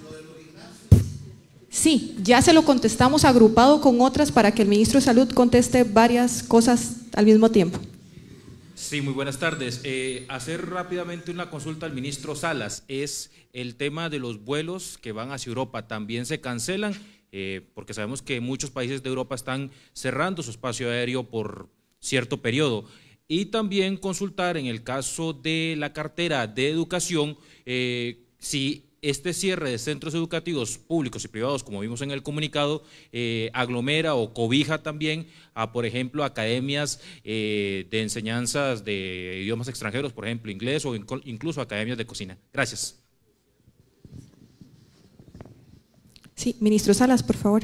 Sí, ya se lo contestamos agrupado con otras para que el ministro de Salud conteste varias cosas al mismo tiempo. Sí, muy buenas tardes. Eh, hacer rápidamente una consulta al ministro Salas. Es el tema de los vuelos que van hacia Europa. ¿También se cancelan? Eh, porque sabemos que muchos países de Europa están cerrando su espacio aéreo por cierto periodo. Y también consultar en el caso de la cartera de educación, eh, si este cierre de centros educativos públicos y privados, como vimos en el comunicado, eh, aglomera o cobija también a, por ejemplo, academias eh, de enseñanzas de idiomas extranjeros, por ejemplo, inglés o incluso academias de cocina. Gracias. Sí, ministro Salas, por favor.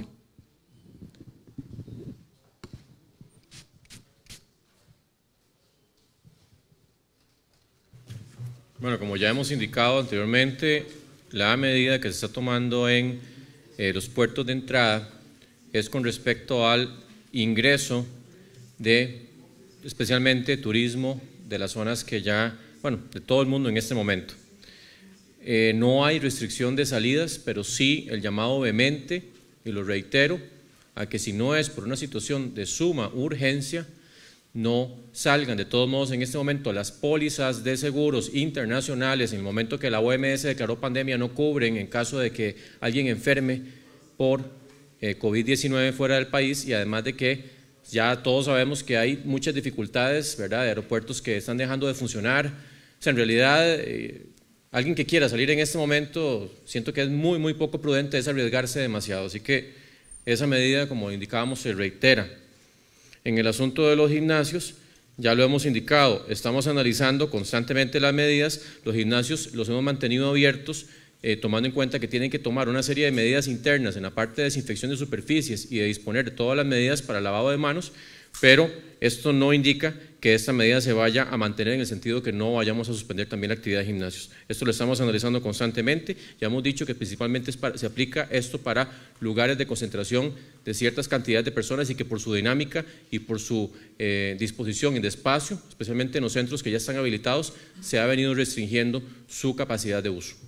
Bueno, como ya hemos indicado anteriormente, la medida que se está tomando en eh, los puertos de entrada es con respecto al ingreso de, especialmente, turismo de las zonas que ya, bueno, de todo el mundo en este momento. Eh, no hay restricción de salidas, pero sí el llamado vehemente, y lo reitero, a que si no es por una situación de suma urgencia, no salgan. De todos modos, en este momento las pólizas de seguros internacionales, en el momento que la O M S declaró pandemia, no cubren en caso de que alguien enferme por eh, COVID diecinueve fuera del país, y además de que ya todos sabemos que hay muchas dificultades, ¿verdad?, de aeropuertos que están dejando de funcionar. O sea, en realidad, eh, alguien que quiera salir en este momento, siento que es muy, muy poco prudente, es arriesgarse demasiado. Así que esa medida, como indicábamos, se reitera. En el asunto de los gimnasios, ya lo hemos indicado, estamos analizando constantemente las medidas. Los gimnasios los hemos mantenido abiertos, eh, tomando en cuenta que tienen que tomar una serie de medidas internas en la parte de desinfección de superficies y de disponer de todas las medidas para el lavado de manos, pero esto no indica que esta medida se vaya a mantener en el sentido que no vayamos a suspender también la actividad de gimnasios. Esto lo estamos analizando constantemente. Ya hemos dicho que principalmente es para, se aplica esto para lugares de concentración de ciertas cantidades de personas y que por su dinámica y por su eh, disposición en espacio, especialmente en los centros que ya están habilitados, se ha venido restringiendo su capacidad de uso.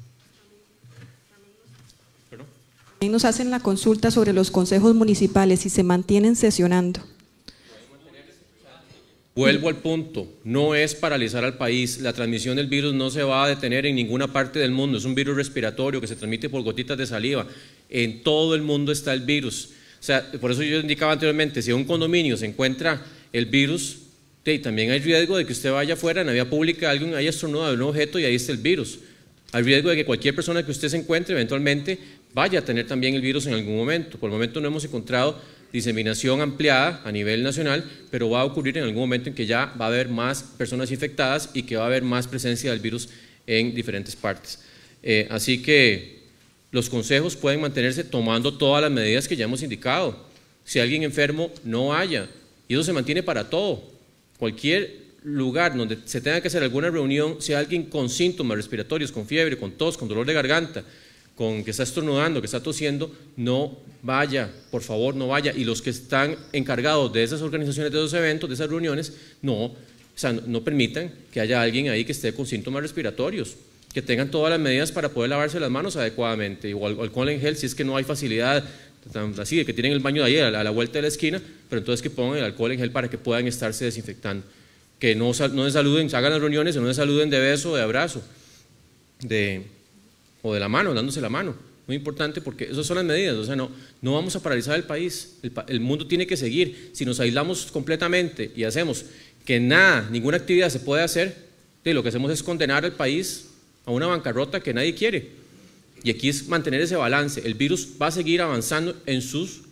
También nos hacen la consulta sobre los consejos municipales y se mantienen sesionando. Vuelvo al punto, no es paralizar al país, la transmisión del virus no se va a detener en ninguna parte del mundo, es un virus respiratorio que se transmite por gotitas de saliva, en todo el mundo está el virus. O sea, por eso yo indicaba anteriormente, si en un condominio se encuentra el virus, sí, también hay riesgo de que usted vaya afuera en la vía pública, alguien haya estornudado un objeto y ahí está el virus. Hay riesgo de que cualquier persona que usted se encuentre eventualmente vaya a tener también el virus en algún momento. Por el momento no hemos encontrado diseminación ampliada a nivel nacional, pero va a ocurrir en algún momento en que ya va a haber más personas infectadas y que va a haber más presencia del virus en diferentes partes. Eh, así que los consejos pueden mantenerse tomando todas las medidas que ya hemos indicado. Si alguien enfermo, no haya, y eso se mantiene para todo. Cualquier lugar donde se tenga que hacer alguna reunión, si alguien con síntomas respiratorios, con fiebre, con tos, con dolor de garganta, con que está estornudando, que está tosiendo, no vaya, por favor, no vaya. Y los que están encargados de esas organizaciones, de esos eventos, de esas reuniones, no, o sea, no, no permitan que haya alguien ahí que esté con síntomas respiratorios, que tengan todas las medidas para poder lavarse las manos adecuadamente, o alcohol en gel si es que no hay facilidad, así de que tienen el baño de ahí a la, a la vuelta de la esquina, pero entonces que pongan el alcohol en gel para que puedan estarse desinfectando. Que no, no se saluden, hagan las reuniones, no se saluden de beso, de abrazo, de... o de la mano, dándose la mano, muy importante porque esas son las medidas. O sea, no, no vamos a paralizar el país, el, el mundo tiene que seguir. Si nos aislamos completamente y hacemos que nada, ninguna actividad se puede hacer, de lo que hacemos es condenar al país a una bancarrota que nadie quiere. Y aquí es mantener ese balance. El virus va a seguir avanzando en sus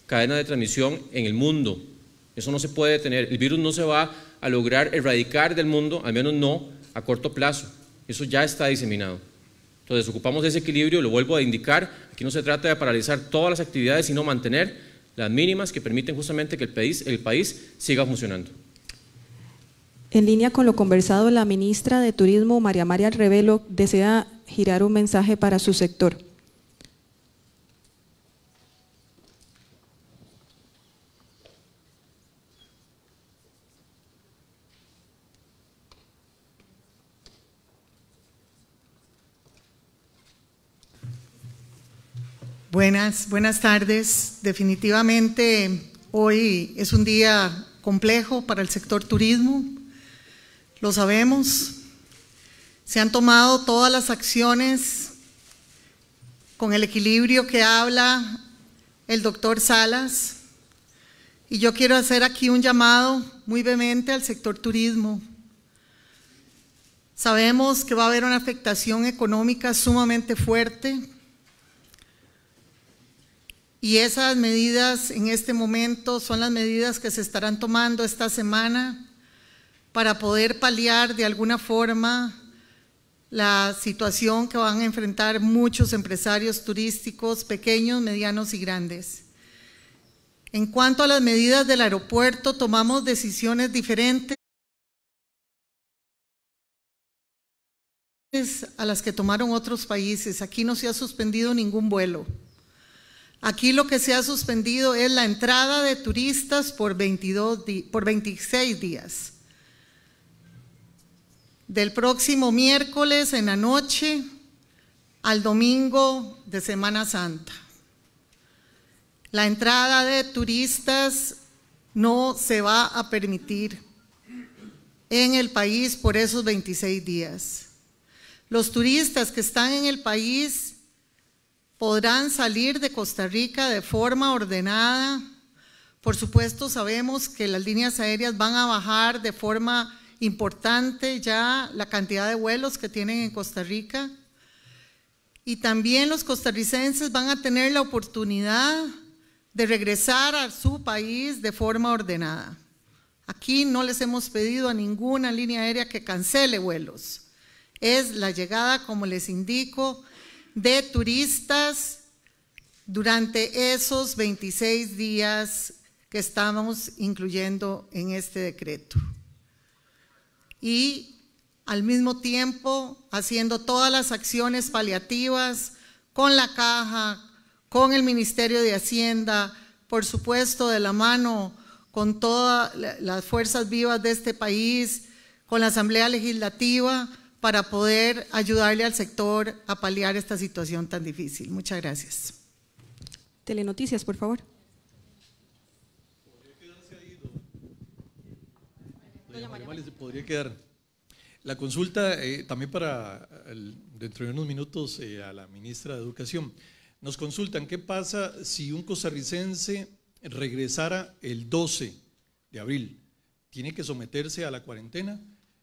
cadena de transmisión en el mundo. Eso no se puede detener. El virus no se va a lograr erradicar del mundo, al menos no a corto plazo. Eso ya está diseminado. Entonces, ocupamos ese equilibrio, lo vuelvo a indicar. Aquí no se trata de paralizar todas las actividades, sino mantener las mínimas que permiten justamente que el país, el país siga funcionando. En línea con lo conversado, la ministra de Turismo, María María Revelo, desea girar un mensaje para su sector. Buenas, buenas tardes. Definitivamente hoy es un día complejo para el sector turismo, lo sabemos. Se han tomado todas las acciones con el equilibrio que habla el doctor Salas, y yo quiero hacer aquí un llamado muy vehemente al sector turismo. Sabemos que va a haber una afectación económica sumamente fuerte, y esas medidas en este momento son las medidas que se estarán tomando esta semana para poder paliar de alguna forma la situación que van a enfrentar muchos empresarios turísticos, pequeños, medianos y grandes. En cuanto a las medidas del aeropuerto, tomamos decisiones diferentes a las que tomaron otros países. Aquí no se ha suspendido ningún vuelo. Aquí lo que se ha suspendido es la entrada de turistas por, veintidós, por veintiséis días. Del próximo miércoles en la noche al domingo de Semana Santa. La entrada de turistas no se va a permitir en el país por esos veintiséis días. Los turistas que están en el país podrán salir de Costa Rica de forma ordenada. Por supuesto, sabemos que las líneas aéreas van a bajar de forma importante ya la cantidad de vuelos que tienen en Costa Rica, y también los costarricenses van a tener la oportunidad de regresar a su país de forma ordenada. Aquí no les hemos pedido a ninguna línea aérea que cancele vuelos. Es la llegada, como les indico, de turistas durante esos veintiséis días que estamos incluyendo en este decreto. Y al mismo tiempo haciendo todas las acciones paliativas con la Caja, con el Ministerio de Hacienda, por supuesto de la mano con todas las fuerzas vivas de este país, con la Asamblea Legislativa, para poder ayudarle al sector a paliar esta situación tan difícil. Muchas gracias. Telenoticias, por favor. Doña María se podría quedar. La consulta eh, también para el, dentro de unos minutos eh, a la ministra de Educación. Nos consultan qué pasa si un costarricense regresara el doce de abril. ¿Tiene que someterse a la cuarentena?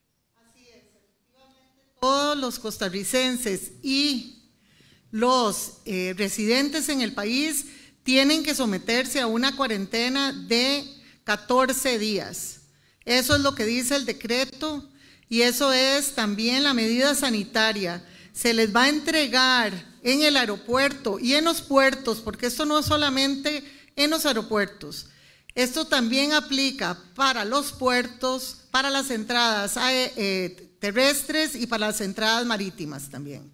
Todos los costarricenses y los eh, residentes en el país tienen que someterse a una cuarentena de catorce días. Eso es lo que dice el decreto y eso es también la medida sanitaria. Se les va a entregar en el aeropuerto y en los puertos, porque esto no es solamente en los aeropuertos, esto también aplica para los puertos, para las entradas eh, terrestres y para las entradas marítimas también.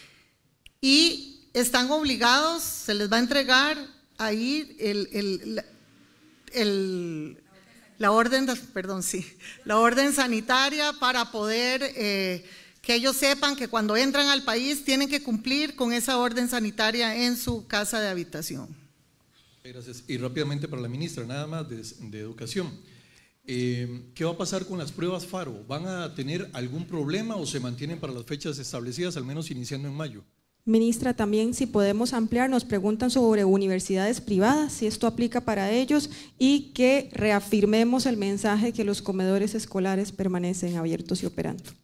Y están obligados, se les va a entregar ahí el, el, el, la orden, perdón, sí, la orden sanitaria para poder eh, que ellos sepan que cuando entran al país tienen que cumplir con esa orden sanitaria en su casa de habitación. Gracias. Y rápidamente para la ministra, nada más de, de Educación. Eh, ¿Qué va a pasar con las pruebas FARO? ¿Van a tener algún problema o se mantienen para las fechas establecidas, al menos iniciando en mayo? Ministra, también si podemos ampliar, nos preguntan sobre universidades privadas, si esto aplica para ellos y que reafirmemos el mensaje que los comedores escolares permanecen abiertos y operando.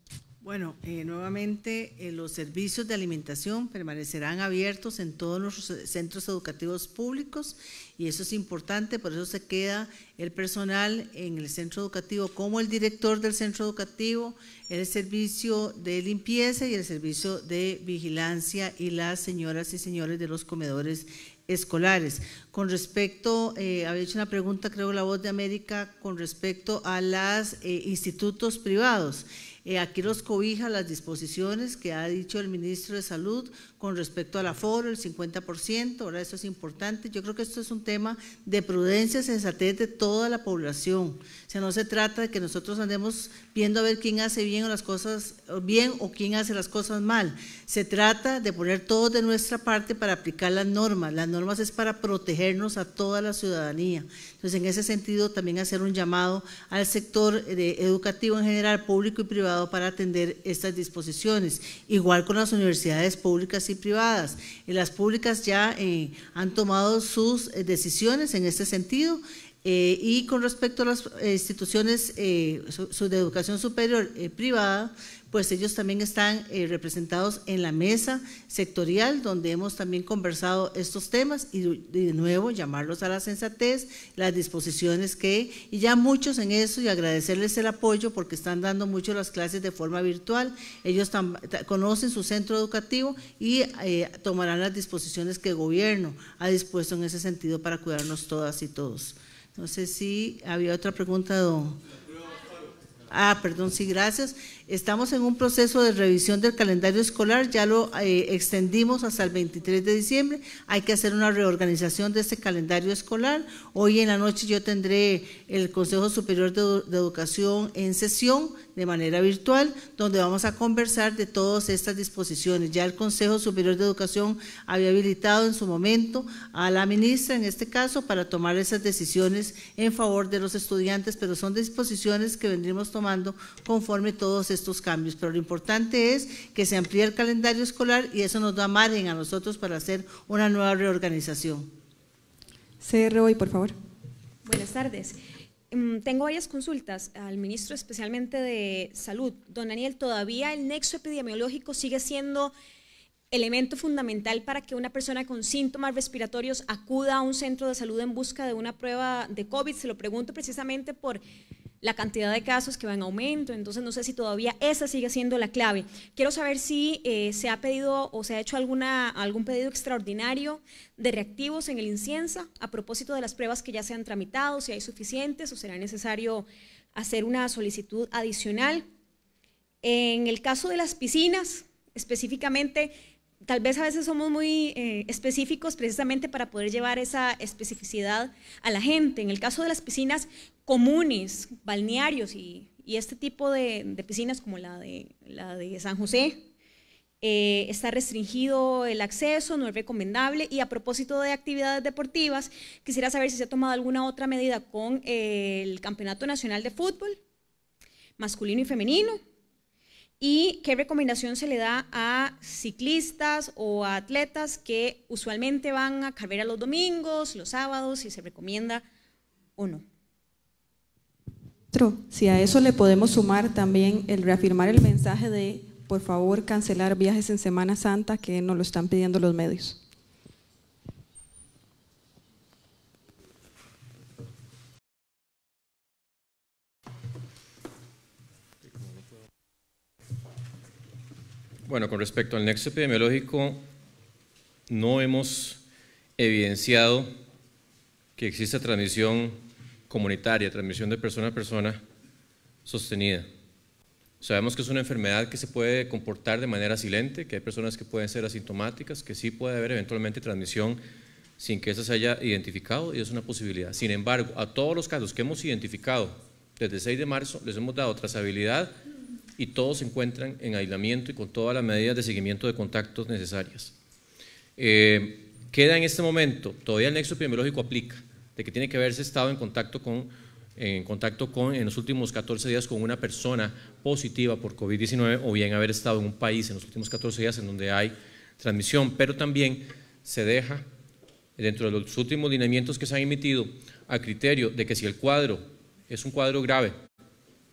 Bueno, eh, nuevamente eh, los servicios de alimentación permanecerán abiertos en todos nuestros centros educativos públicos y eso es importante, por eso se queda el personal en el centro educativo como el director del centro educativo, el servicio de limpieza y el servicio de vigilancia y las señoras y señores de los comedores escolares. Con respecto, eh, había hecho una pregunta, creo, La Voz de América, con respecto a los eh, institutos privados. Eh, aquí los cobija las disposiciones que ha dicho el ministro de Salud con respecto al aforo, el cincuenta por ciento, ahora eso es importante. Yo creo que esto es un tema de prudencia, sensatez de toda la población. O sea, no se trata de que nosotros andemos viendo a ver quién hace bien o las cosas bien o quién hace las cosas mal. Se trata de poner todo de nuestra parte para aplicar las normas. Las normas es para protegernos a toda la ciudadanía. Entonces, en ese sentido, también hacer un llamado al sector de educativo en general, público y privado, para atender estas disposiciones. Igual con las universidades públicas y privadas. Y las públicas ya eh, han tomado sus eh, decisiones en este sentido. Eh, y con respecto a las eh, instituciones eh, su, su de educación superior eh, privada, pues ellos también están eh, representados en la mesa sectorial, donde hemos también conversado estos temas y de nuevo llamarlos a la sensatez, las disposiciones que, y ya muchos en eso, y agradecerles el apoyo porque están dando mucho las clases de forma virtual, ellos tam, conocen su centro educativo y eh, tomarán las disposiciones que el gobierno ha dispuesto en ese sentido para cuidarnos todas y todos. No sé si había otra pregunta, don. Ah, perdón, sí, gracias. Estamos en un proceso de revisión del calendario escolar, ya lo eh, extendimos hasta el veintitrés de diciembre, hay que hacer una reorganización de este calendario escolar. Hoy en la noche yo tendré el Consejo Superior de, de Educación en sesión de manera virtual, donde vamos a conversar de todas estas disposiciones. Ya el Consejo Superior de Educación había habilitado en su momento a la ministra, en este caso, para tomar esas decisiones en favor de los estudiantes, pero son disposiciones que vendremos tomando conforme todos estos cambios. Pero lo importante es que se amplíe el calendario escolar y eso nos da margen a nosotros para hacer una nueva reorganización. C R hoy, por favor. Buenas tardes. Tengo varias consultas al ministro, especialmente de Salud. Don Daniel, ¿todavía el nexo epidemiológico sigue siendo elemento fundamental para que una persona con síntomas respiratorios acuda a un centro de salud en busca de una prueba de COVID? Se lo pregunto precisamente por la cantidad de casos que va en aumento, entonces no sé si todavía esa sigue siendo la clave. Quiero saber si eh, se ha pedido o se ha hecho alguna, algún pedido extraordinario de reactivos en el INCIENSA a propósito de las pruebas que ya se han tramitado, si hay suficientes o será necesario hacer una solicitud adicional. En el caso de las piscinas, específicamente, tal vez a veces somos muy eh, específicos precisamente para poder llevar esa especificidad a la gente. En el caso de las piscinas comunes, balnearios y, y este tipo de, de piscinas como la de, la de San José, eh, está restringido el acceso, no es recomendable. Y a propósito de actividades deportivas, quisiera saber si se ha tomado alguna otra medida con eh, el Campeonato Nacional de Fútbol, masculino y femenino, y qué recomendación se le da a ciclistas o a atletas que usualmente van a carrera los domingos, los sábados, si se recomienda o no. Si a eso le podemos sumar también el reafirmar el mensaje de por favor cancelar viajes en Semana Santa que nos lo están pidiendo los medios. Bueno, con respecto al nexo epidemiológico, no hemos evidenciado que exista transmisión comunitaria, transmisión de persona a persona sostenida. Sabemos que es una enfermedad que se puede comportar de manera silente, que hay personas que pueden ser asintomáticas, que sí puede haber eventualmente transmisión sin que esa se haya identificado y es una posibilidad. Sin embargo, a todos los casos que hemos identificado desde el seis de marzo les hemos dado trazabilidad y todos se encuentran en aislamiento y con todas las medidas de seguimiento de contactos necesarias. Eh, queda en este momento, todavía el nexo epidemiológico aplica, de que tiene que haberse estado en contacto con, en contacto con, en los últimos catorce días con una persona positiva por COVID diecinueve o bien haber estado en un país en los últimos catorce días en donde hay transmisión, pero también se deja, dentro de los últimos lineamientos que se han emitido, a criterio de que si el cuadro es un cuadro grave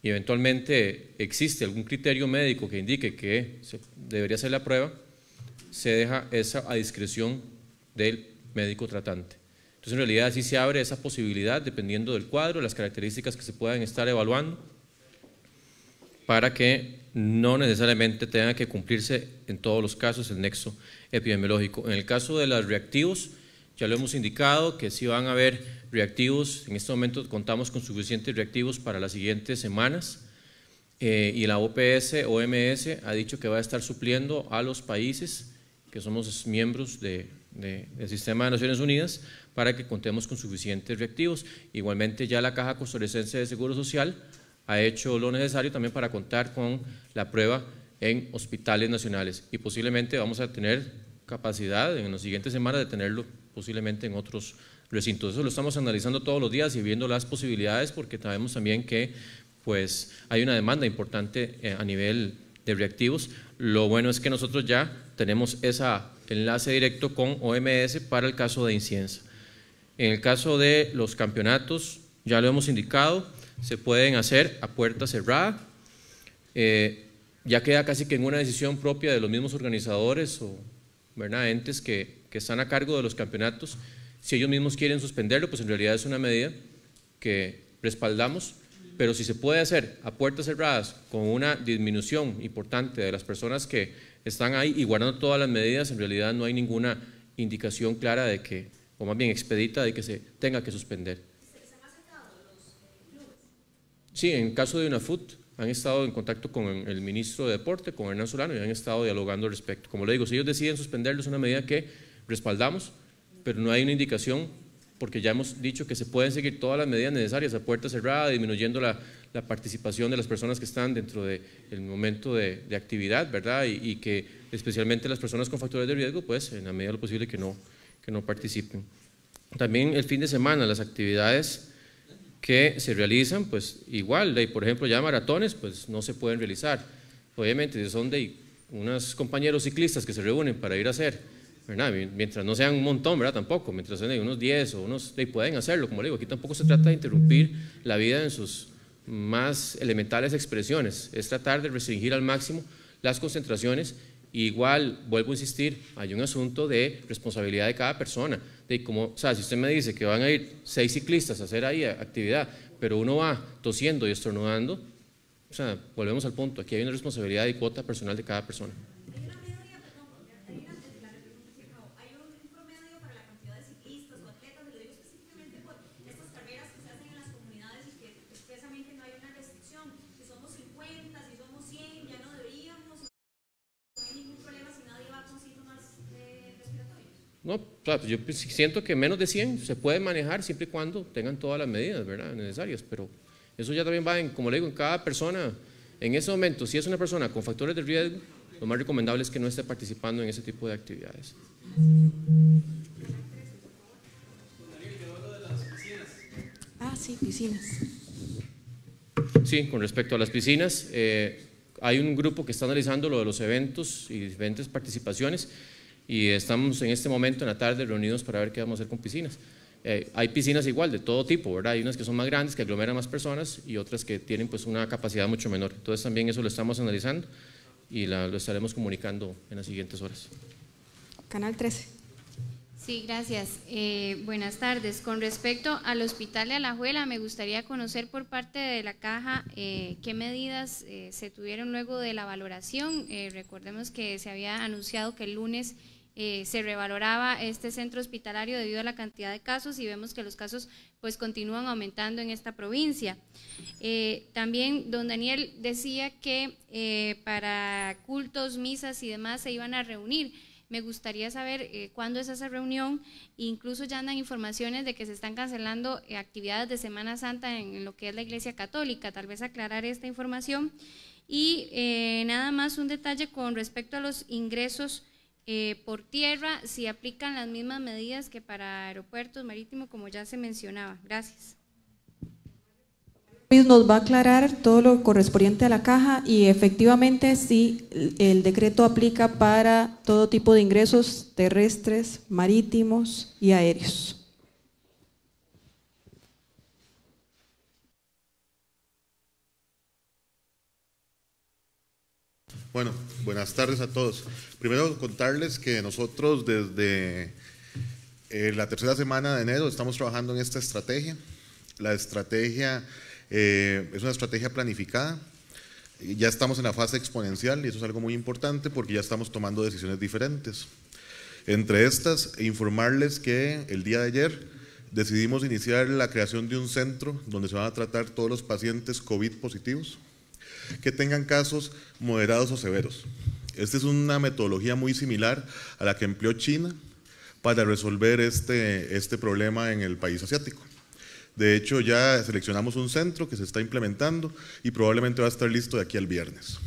y eventualmente existe algún criterio médico que indique que se debería hacer la prueba, se deja esa a discreción del médico tratante. Entonces, en realidad, sí se abre esa posibilidad, dependiendo del cuadro, las características que se puedan estar evaluando, para que no necesariamente tenga que cumplirse en todos los casos el nexo epidemiológico. En el caso de los reactivos, ya lo hemos indicado que sí van a haber reactivos. En este momento contamos con suficientes reactivos para las siguientes semanas, eh, y la O P S, O M S ha dicho que va a estar supliendo a los países que somos miembros de, de, del Sistema de Naciones Unidas para que contemos con suficientes reactivos. Igualmente, ya la Caja Costarricense de Seguro Social ha hecho lo necesario también para contar con la prueba en hospitales nacionales, y posiblemente vamos a tener capacidad en las siguientes semanas de tenerlo posiblemente en otros recintos. Eso lo estamos analizando todos los días y viendo las posibilidades, porque sabemos también que pues, hay una demanda importante a nivel de reactivos. Lo bueno es que nosotros ya tenemos ese enlace directo con O M S para el caso de inciensa. En el caso de los campeonatos, ya lo hemos indicado, se pueden hacer a puerta cerrada. Eh, ya queda casi que en una decisión propia de los mismos organizadores o, ¿verdad?, entes que, que están a cargo de los campeonatos. Si ellos mismos quieren suspenderlo, pues en realidad es una medida que respaldamos, pero si se puede hacer a puertas cerradas con una disminución importante de las personas que están ahí y guardando todas las medidas, en realidad no hay ninguna indicación clara de que, o más bien expedita, de que se tenga que suspender. Sí, en caso de UNAFUT han estado en contacto con el ministro de Deporte, con Hernán Solano, y han estado dialogando al respecto. Como le digo, si ellos deciden suspenderlo, es una medida que respaldamos, pero no hay una indicación, porque ya hemos dicho que se pueden seguir todas las medidas necesarias a puerta cerrada, disminuyendo la, la participación de las personas que están dentro del momento de, de actividad, ¿verdad? Y, y que especialmente las personas con factores de riesgo, pues en la medida de lo posible que no, que no participen. También el fin de semana, las actividades que se realizan, pues igual, de, por ejemplo, ya maratones, pues no se pueden realizar. Obviamente, si son de unos compañeros ciclistas que se reúnen para ir a hacer, ¿verdad?, mientras no sean un montón, ¿verdad?, tampoco, mientras sean de unos diez o unos, de, pueden hacerlo, como le digo, aquí tampoco se trata de interrumpir la vida en sus más elementales expresiones, es tratar de restringir al máximo las concentraciones. Igual, vuelvo a insistir, hay un asunto de responsabilidad de cada persona, de como, o sea, si usted me dice que van a ir seis ciclistas a hacer ahí actividad, pero uno va tosiendo y estornudando, o sea, volvemos al punto, aquí hay una responsabilidad y cuota personal de cada persona. No, o sea, yo siento que menos de cien se puede manejar siempre y cuando tengan todas las medidas, ¿verdad?, necesarias, pero eso ya también va en, como le digo, en cada persona. En ese momento, si es una persona con factores de riesgo, lo más recomendable es que no esté participando en ese tipo de actividades. Ah, sí, piscinas. Sí, con respecto a las piscinas, eh, hay un grupo que está analizando lo de los eventos y diferentes participaciones, y estamos en este momento en la tarde reunidos para ver qué vamos a hacer con piscinas. Eh, hay piscinas igual, de todo tipo, ¿verdad? Hay unas que son más grandes, que aglomeran más personas, y otras que tienen pues una capacidad mucho menor. Entonces también eso lo estamos analizando y la, lo estaremos comunicando en las siguientes horas. Canal trece. Sí, gracias. Eh, buenas tardes. Con respecto al Hospital de Alajuela, me gustaría conocer por parte de la Caja eh, qué medidas eh, se tuvieron luego de la valoración. Eh, recordemos que se había anunciado que el lunes Eh, se revaloraba este centro hospitalario debido a la cantidad de casos, y vemos que los casos pues continúan aumentando en esta provincia. Eh, también don Daniel decía que eh, para cultos, misas y demás se iban a reunir. Me gustaría saber eh, cuándo es esa reunión. Incluso ya andan informaciones de que se están cancelando eh, actividades de Semana Santa en, en lo que es la Iglesia Católica, tal vez aclarar esta información. Y eh, nada más un detalle con respecto a los ingresos Eh, por tierra, si aplican las mismas medidas que para aeropuertos marítimos, como ya se mencionaba. Gracias. Nos va a aclarar todo lo correspondiente a la caja, y efectivamente sí, el decreto aplica para todo tipo de ingresos terrestres, marítimos y aéreos. Bueno, buenas tardes a todos. Primero contarles que nosotros desde eh, la tercera semana de enero estamos trabajando en esta estrategia. La estrategia eh, es una estrategia planificada. Ya estamos en la fase exponencial y eso es algo muy importante porque ya estamos tomando decisiones diferentes. Entre estas, informarles que el día de ayer decidimos iniciar la creación de un centro donde se van a tratar todos los pacientes COVID positivos que tengan casos moderados o severos. Esta es una metodología muy similar a la que empleó China para resolver este, este problema en el país asiático. De hecho, ya seleccionamos un centro que se está implementando y probablemente va a estar listo de aquí al viernes.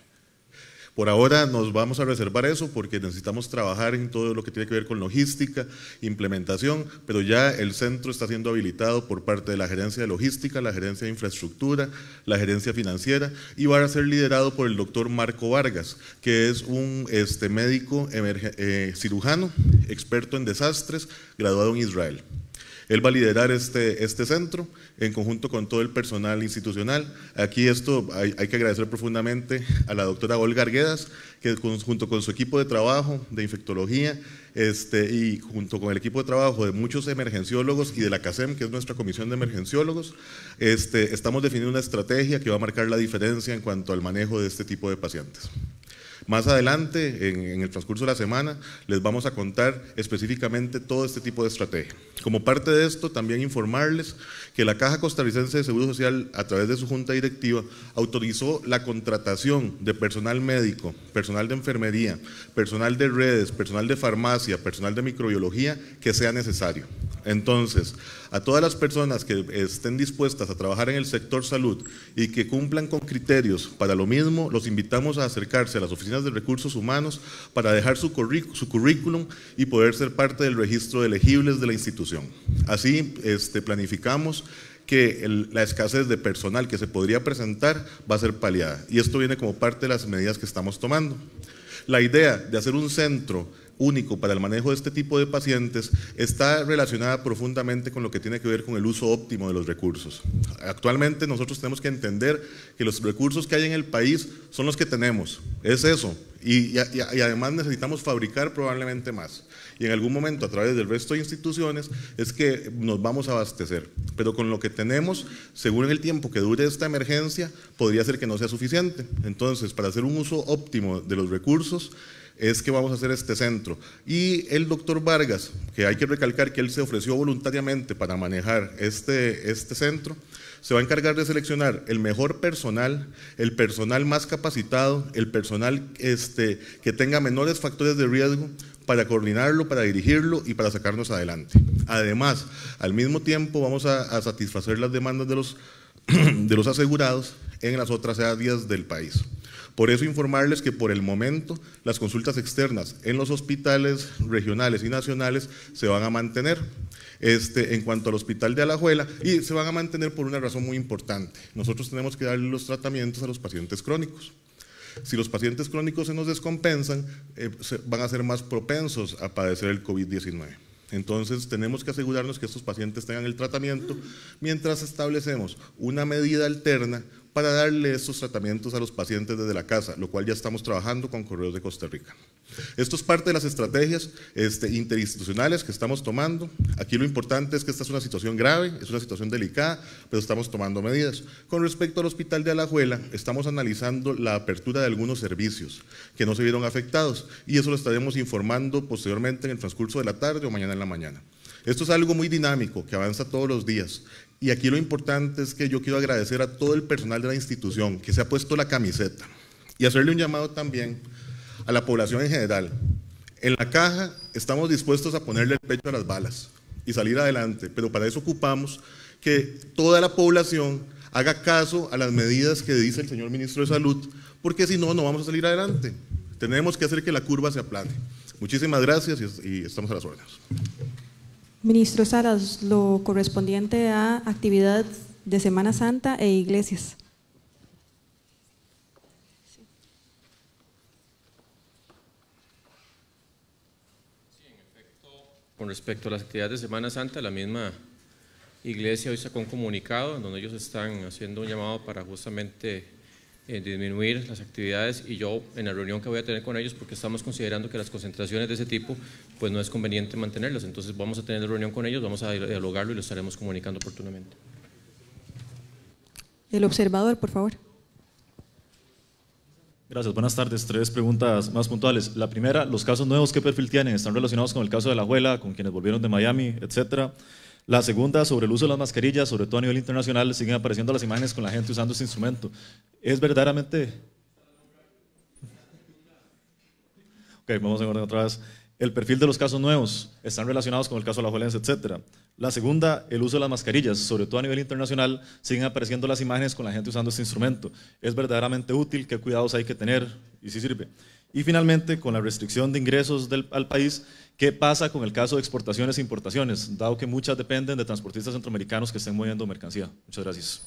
Por ahora nos vamos a reservar eso porque necesitamos trabajar en todo lo que tiene que ver con logística, implementación, pero ya el centro está siendo habilitado por parte de la gerencia de logística, la gerencia de infraestructura, la gerencia financiera y va a ser liderado por el doctor Marco Vargas, que es un este, médico eh, cirujano, experto en desastres, graduado en Israel. Él va a liderar este, este centro en conjunto con todo el personal institucional. Aquí esto hay, hay que agradecer profundamente a la doctora Olga Arguedas, que con, junto con su equipo de trabajo de infectología este, y junto con el equipo de trabajo de muchos emergenciólogos y de la CASEM, que es nuestra comisión de emergenciólogos, este, estamos definiendo una estrategia que va a marcar la diferencia en cuanto al manejo de este tipo de pacientes. Más adelante, en, en el transcurso de la semana, les vamos a contar específicamente todo este tipo de estrategia. Como parte de esto, también informarles que la Caja Costarricense de Seguro Social, a través de su junta directiva, autorizó la contratación de personal médico, personal de enfermería, personal de redes, personal de farmacia, personal de microbiología, que sea necesario. Entonces, a todas las personas que estén dispuestas a trabajar en el sector salud y que cumplan con criterios para lo mismo, los invitamos a acercarse a las oficinas de recursos humanos para dejar su, su currículum y poder ser parte del registro de elegibles de la institución. Así este, planificamos que el, la escasez de personal que se podría presentar va a ser paliada y esto viene como parte de las medidas que estamos tomando. La idea de hacer un centro único para el manejo de este tipo de pacientes está relacionada profundamente con lo que tiene que ver con el uso óptimo de los recursos. Actualmente nosotros tenemos que entender que los recursos que hay en el país son los que tenemos, es eso, y, y, y además necesitamos fabricar probablemente más. Y en algún momento a través del resto de instituciones es que nos vamos a abastecer, pero con lo que tenemos, según el tiempo que dure esta emergencia, podría ser que no sea suficiente. Entonces, para hacer un uso óptimo de los recursos, es que vamos a hacer este centro. Y el doctor Vargas, que hay que recalcar que él se ofreció voluntariamente para manejar este, este centro, se va a encargar de seleccionar el mejor personal, el personal más capacitado, el personal este, que tenga menores factores de riesgo para coordinarlo, para dirigirlo y para sacarnos adelante. Además, al mismo tiempo vamos a, a satisfacer las demandas de los, de los asegurados en las otras áreas del país. Por eso informarles que por el momento las consultas externas en los hospitales regionales y nacionales se van a mantener este, en cuanto al hospital de Alajuela y se van a mantener por una razón muy importante. Nosotros tenemos que darle los tratamientos a los pacientes crónicos. Si los pacientes crónicos se nos descompensan, eh, se, van a ser más propensos a padecer el COVID diecinueve. Entonces tenemos que asegurarnos que estos pacientes tengan el tratamiento mientras establecemos una medida alterna para darle estos tratamientos a los pacientes desde la casa, lo cual ya estamos trabajando con Correos de Costa Rica. Esto es parte de las estrategias este, interinstitucionales que estamos tomando. Aquí lo importante es que esta es una situación grave, es una situación delicada, pero estamos tomando medidas. Con respecto al hospital de Alajuela, estamos analizando la apertura de algunos servicios que no se vieron afectados y eso lo estaremos informando posteriormente en el transcurso de la tarde o mañana en la mañana. Esto es algo muy dinámico que avanza todos los días. Y aquí lo importante es que yo quiero agradecer a todo el personal de la institución que se ha puesto la camiseta y hacerle un llamado también a la población en general. En la caja estamos dispuestos a ponerle el pecho a las balas y salir adelante, pero para eso ocupamos que toda la población haga caso a las medidas que dice el señor ministro de Salud, porque si no, no vamos a salir adelante. Tenemos que hacer que la curva se aplane. Muchísimas gracias y, y estamos a las órdenes. Ministro Salas, lo correspondiente a actividad de Semana Santa e iglesias. Sí, en efecto, con respecto a las actividades de Semana Santa, la misma iglesia hoy sacó un comunicado en donde ellos están haciendo un llamado para justamente eh, disminuir las actividades, y yo en la reunión que voy a tener con ellos, porque estamos considerando que las concentraciones de ese tipo pues no es conveniente mantenerlas, entonces vamos a tener la reunión con ellos, vamos a dialogarlo y lo estaremos comunicando oportunamente. El observador, por favor. Gracias, buenas tardes. Tres preguntas más puntuales. La primera, los casos nuevos, ¿qué perfil tienen? ¿Están relacionados con el caso de La Juela, con quienes volvieron de Miami, etcétera? La segunda, sobre el uso de las mascarillas, sobre todo a nivel internacional, siguen apareciendo las imágenes con la gente usando este instrumento. ¿Es verdaderamente...? Ok, vamos en orden otra vez. El perfil de los casos nuevos, ¿están relacionados con el caso de La Juela, etcétera? La segunda, el uso de las mascarillas, sobre todo a nivel internacional, siguen apareciendo las imágenes con la gente usando este instrumento. ¿Es verdaderamente útil? ¿Qué cuidados hay que tener? ¿Y si sirve? Y finalmente, con la restricción de ingresos del, al país, ¿qué pasa con el caso de exportaciones e importaciones? Dado que muchas dependen de transportistas centroamericanos que estén moviendo mercancía. Muchas gracias.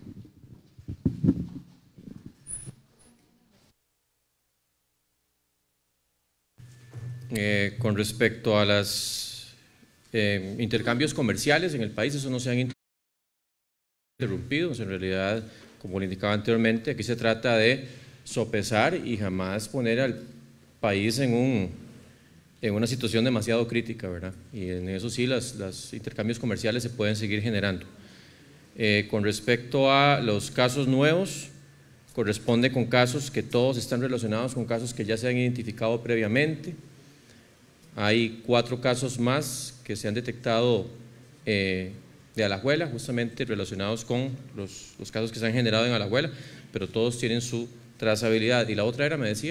Eh, con respecto a los eh, intercambios comerciales en el país, eso no se han interrumpido. En realidad, como le indicaba anteriormente, aquí se trata de sopesar y jamás poner al país en, un, en una situación demasiado crítica, ¿verdad? Y en eso sí, los intercambios comerciales se pueden seguir generando. Eh, con respecto a los casos nuevos, corresponde con casos que todos están relacionados con casos que ya se han identificado previamente. Hay cuatro casos más que se han detectado eh, de Alajuela, justamente relacionados con los, los casos que se han generado en Alajuela, pero todos tienen su trazabilidad. ¿Y la otra era, me decía?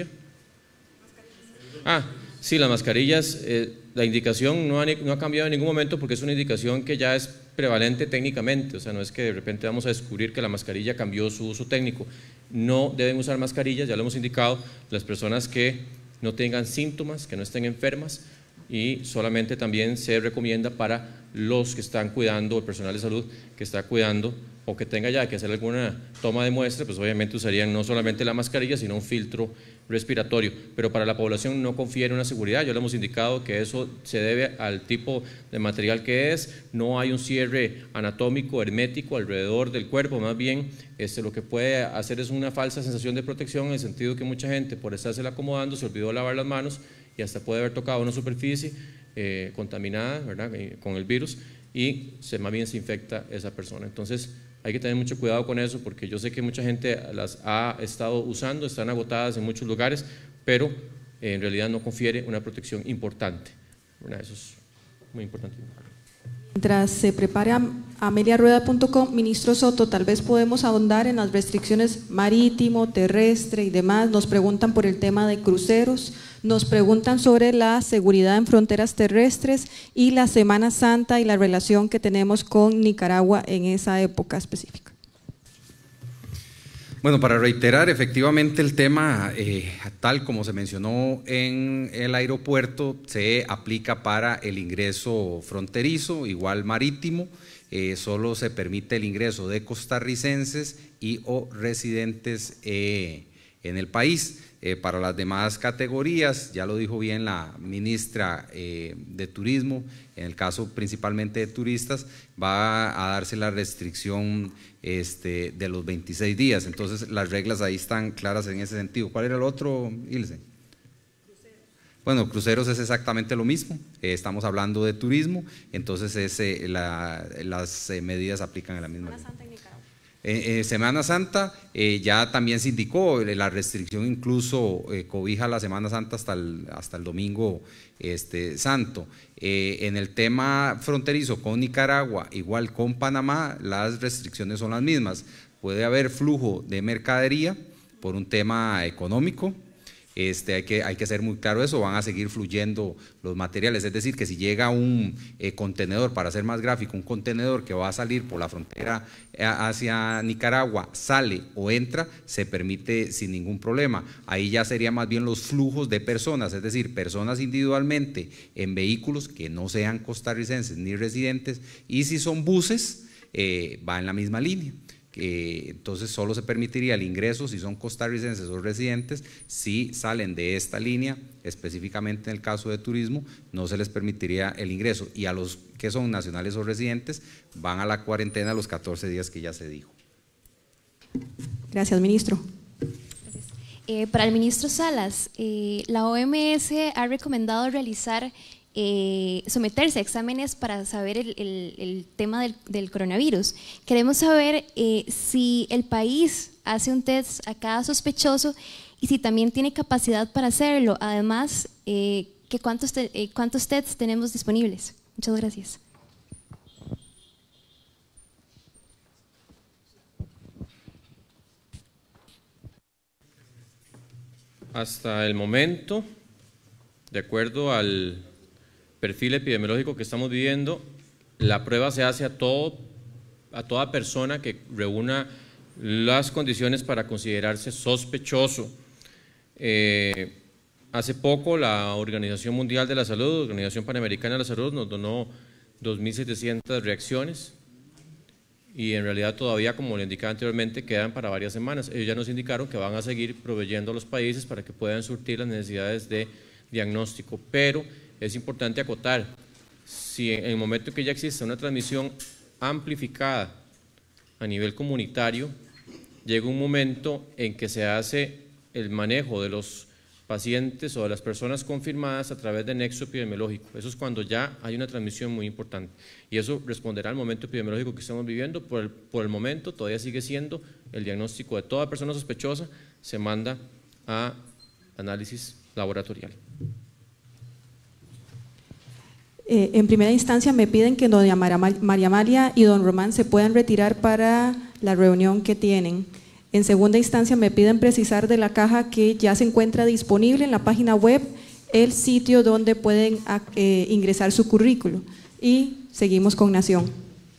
Ah, sí, las mascarillas, eh, la indicación no ha, no ha cambiado en ningún momento porque es una indicación que ya es prevalente técnicamente, o sea, no es que de repente vamos a descubrir que la mascarilla cambió su uso técnico. No deben usar mascarillas, ya lo hemos indicado, las personas que no tengan síntomas, que no estén enfermas, y solamente también se recomienda para los que están cuidando, el personal de salud que está cuidando o que tenga ya que hacer alguna toma de muestra, pues obviamente usarían no solamente la mascarilla, sino un filtro respiratorio, pero para la población no confiere una seguridad. Ya lo hemos indicado que eso se debe al tipo de material que es, no hay un cierre anatómico, hermético alrededor del cuerpo, más bien este, lo que puede hacer es una falsa sensación de protección, en el sentido que mucha gente por estársela acomodando se olvidó lavar las manos y hasta puede haber tocado una superficie eh, contaminada, ¿verdad?, con el virus, y se, más bien se infecta esa persona. Entonces hay que tener mucho cuidado con eso, porque yo sé que mucha gente las ha estado usando, están agotadas en muchos lugares, pero eh, en realidad no confiere una protección importante, ¿verdad? Eso es muy importante. Mientras se prepara amelia rueda punto com, ministro Soto, tal vez podemos ahondar en las restricciones marítimo, terrestre y demás. Nos preguntan por el tema de cruceros, nos preguntan sobre la seguridad en fronteras terrestres y la Semana Santa y la relación que tenemos con Nicaragua en esa época específica. Bueno, para reiterar, efectivamente el tema, eh, tal como se mencionó en el aeropuerto, se aplica para el ingreso fronterizo, igual marítimo, eh, solo se permite el ingreso de costarricenses y o residentes eh, en el país. Eh, para las demás categorías, ya lo dijo bien la ministra eh, de Turismo, en el caso principalmente de turistas, va a darse la restricción este, de los veintiséis días, entonces las reglas ahí están claras en ese sentido. ¿Cuál era el otro, Ilse? Bueno, cruceros es exactamente lo mismo, eh, estamos hablando de turismo, entonces ese, la, las eh, medidas aplican en la misma ley. Eh, eh, Semana Santa eh, ya también se indicó, eh, la restricción incluso eh, cobija la Semana Santa hasta el, hasta el domingo este, santo. Eh, en el tema fronterizo con Nicaragua, igual con Panamá, las restricciones son las mismas. Puede haber flujo de mercadería por un tema económico. Este, hay, que, hay que ser muy claro eso, van a seguir fluyendo los materiales, es decir, que si llega un eh, contenedor, para ser más gráfico, un contenedor que va a salir por la frontera hacia Nicaragua, sale o entra, se permite sin ningún problema. Ahí ya serían más bien los flujos de personas, es decir, personas individualmente en vehículos que no sean costarricenses ni residentes, y si son buses, eh, va en la misma línea. Eh, entonces solo se permitiría el ingreso si son costarricenses o residentes. Si salen de esta línea, específicamente en el caso de turismo, no se les permitiría el ingreso, y a los que son nacionales o residentes van a la cuarentena los catorce días que ya se dijo. Gracias, ministro. Eh, para el ministro Salas, eh, la O M S ha recomendado realizar, eh, someterse a exámenes para saber el, el, el tema del, del coronavirus. Queremos saber eh, si el país hace un test a cada sospechoso y si también tiene capacidad para hacerlo. Además, eh, que cuántos, te, eh, cuántos tests tenemos disponibles. Muchas gracias. Hasta el momento, de acuerdo al perfil epidemiológico que estamos viviendo, la prueba se hace a, todo, a toda persona que reúna las condiciones para considerarse sospechoso. Eh, hace poco la Organización Mundial de la Salud, Organización Panamericana de la Salud, nos donó dos mil setecientas reacciones y en realidad todavía, como le indicaba anteriormente, quedan para varias semanas. Ellos ya nos indicaron que van a seguir proveyendo a los países para que puedan surtir las necesidades de diagnóstico, pero es importante acotar, si en el momento en que ya existe una transmisión amplificada a nivel comunitario, llega un momento en que se hace el manejo de los pacientes o de las personas confirmadas a través de nexo epidemiológico. Eso es cuando ya hay una transmisión muy importante y eso responderá al momento epidemiológico que estamos viviendo. Por el, por el momento todavía sigue siendo el diagnóstico de toda persona sospechosa, se manda a análisis laboratorial. Eh, en primera instancia me piden que doña María Amalia y don Román se puedan retirar para la reunión que tienen. En segunda instancia me piden precisar de la caja que ya se encuentra disponible en la página web el sitio donde pueden eh, ingresar su currículo. Y seguimos con Nación.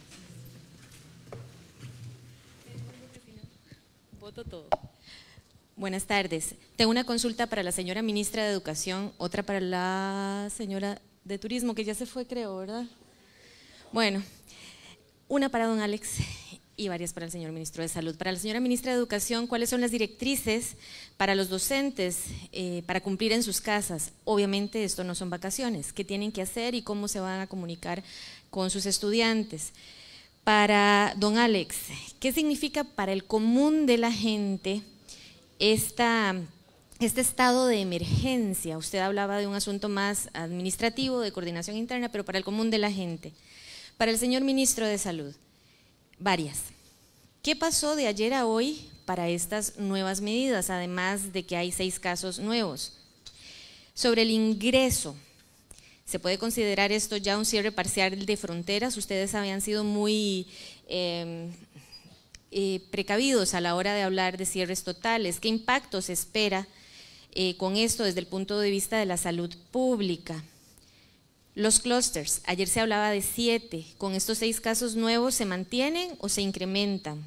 Voto todo. Buenas tardes. Tengo una consulta para la señora ministra de Educación, otra para la señora de Turismo, que ya se fue, creo, ¿verdad? Bueno, una para don Alex y varias para el señor ministro de Salud. Para la señora ministra de Educación, ¿cuáles son las directrices para los docentes eh, para cumplir en sus casas? Obviamente esto no son vacaciones. ¿Qué tienen que hacer y cómo se van a comunicar con sus estudiantes? Para don Alex, ¿qué significa para el común de la gente esta, este estado de emergencia? Usted hablaba de un asunto más administrativo, de coordinación interna, pero para el común de la gente. Para el señor ministro de Salud, varias. ¿Qué pasó de ayer a hoy para estas nuevas medidas, además de que hay seis casos nuevos? Sobre el ingreso, ¿se puede considerar esto ya un cierre parcial de fronteras? Ustedes habían sido muy eh, eh, precavidos a la hora de hablar de cierres totales. ¿Qué impacto se espera eh, con esto desde el punto de vista de la salud pública? Los clústeres, ayer se hablaba de siete, ¿con estos seis casos nuevos se mantienen o se incrementan?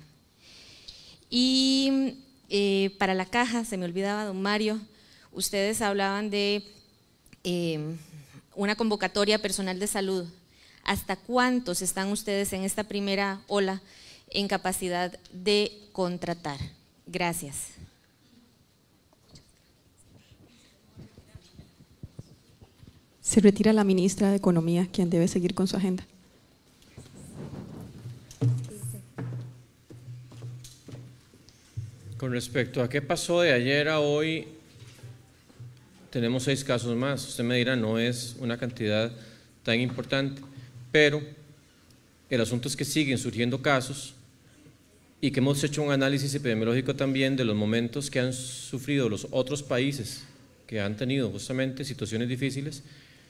Y eh, para la caja, se me olvidaba, don Mario, ustedes hablaban de eh, una convocatoria personal de salud. ¿Hasta cuántos están ustedes en esta primera ola en capacidad de contratar? Gracias. Se retira la ministra de Economía, quien debe seguir con su agenda. Con respecto a qué pasó de ayer a hoy, tenemos seis casos más. Usted me dirá, no es una cantidad tan importante, pero el asunto es que siguen surgiendo casos y que hemos hecho un análisis epidemiológico también de los momentos que han sufrido los otros países que han tenido justamente situaciones difíciles,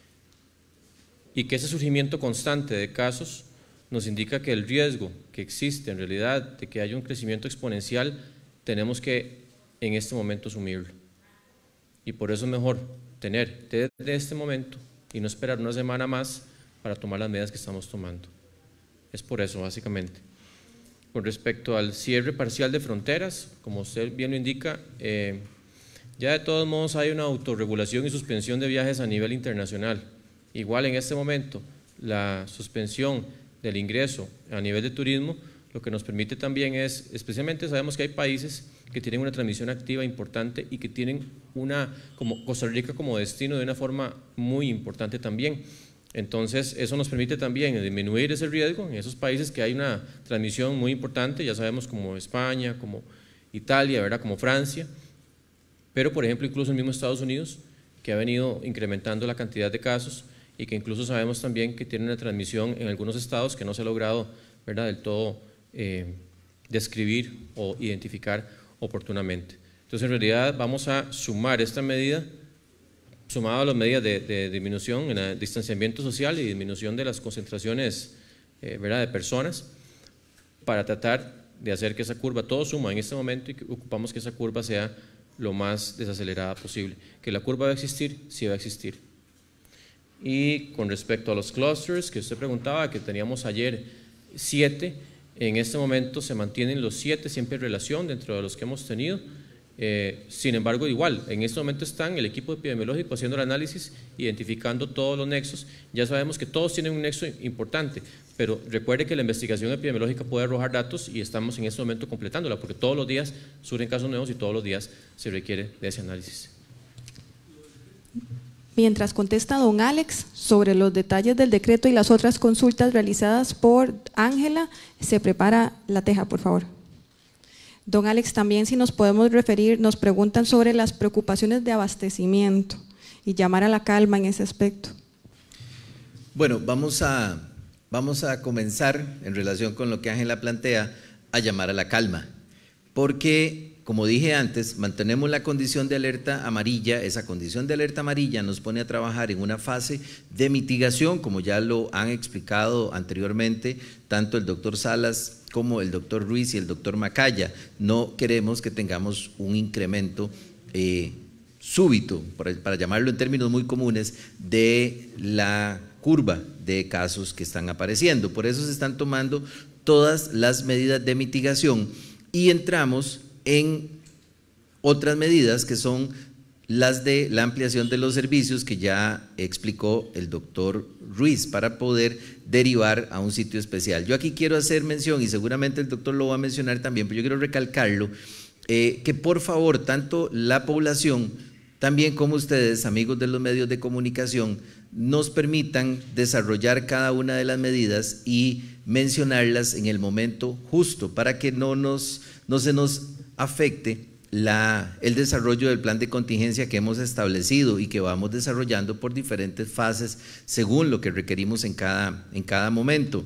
y que ese surgimiento constante de casos nos indica que el riesgo que existe en realidad de que haya un crecimiento exponencial tenemos que en este momento asumirlo, y por eso es mejor tener desde este momento y no esperar una semana más para tomar las medidas que estamos tomando. Es por eso básicamente. Con respecto al cierre parcial de fronteras, como usted bien lo indica, eh, ya de todos modos hay una autorregulación y suspensión de viajes a nivel internacional. Igual en este momento la suspensión del ingreso a nivel de turismo lo que nos permite también es, especialmente sabemos que hay países que tienen una transmisión activa importante y que tienen una, como Costa Rica como destino de una forma muy importante también. Entonces eso nos permite también disminuir ese riesgo en esos países que hay una transmisión muy importante, ya sabemos como España, como Italia, ¿verdad? Como Francia. pero por ejemplo incluso el mismo Estados Unidos, que ha venido incrementando la cantidad de casos y que incluso sabemos también que tiene una transmisión en algunos estados que no se ha logrado, ¿verdad?, del todo eh, describir o identificar oportunamente. Entonces, en realidad vamos a sumar esta medida, sumado a las medidas de, de disminución en el distanciamiento social y disminución de las concentraciones eh, ¿verdad?, de personas, para tratar de hacer que esa curva, todo suma en este momento y que ocupamos que esa curva sea lo más desacelerada posible. Que la curva va a existir, sí va a existir. Y con respecto a los clusters que usted preguntaba, que teníamos ayer siete, en este momento se mantienen los siete siempre en relación dentro de los que hemos tenido. Eh, sin embargo, igual, en este momento están el equipo epidemiológico haciendo el análisis, identificando todos los nexos. Ya sabemos que todos tienen un nexo importante, pero recuerde que la investigación epidemiológica puede arrojar datos y estamos en este momento completándola, porque todos los días surgen casos nuevos y todos los días se requiere de ese análisis. Mientras contesta don Alex sobre los detalles del decreto y las otras consultas realizadas por Ángela, se prepara la teja, por favor. Don Alex, también si nos podemos referir, nos preguntan sobre las preocupaciones de abastecimiento y llamar a la calma en ese aspecto. Bueno, vamos a, vamos a comenzar en relación con lo que Ángela plantea, a llamar a la calma, porque como dije antes, mantenemos la condición de alerta amarilla. Esa condición de alerta amarilla nos pone a trabajar en una fase de mitigación, como ya lo han explicado anteriormente, tanto el doctor Salas como el doctor Ruiz y el doctor Macaya. No queremos que tengamos un incremento eh, súbito, para, para llamarlo en términos muy comunes, de la curva de casos que están apareciendo. Por eso se están tomando todas las medidas de mitigación y entramos en otras medidas que son las de la ampliación de los servicios que ya explicó el doctor Ruiz para poder derivar a un sitio especial. Yo aquí quiero hacer mención, y seguramente el doctor lo va a mencionar también, pero yo quiero recalcarlo, eh, que por favor tanto la población también como ustedes, amigos de los medios de comunicación, nos permitan desarrollar cada una de las medidas y mencionarlas en el momento justo para que no, nos, no se nos afecte la, el desarrollo del plan de contingencia que hemos establecido y que vamos desarrollando por diferentes fases según lo que requerimos en cada, en cada momento.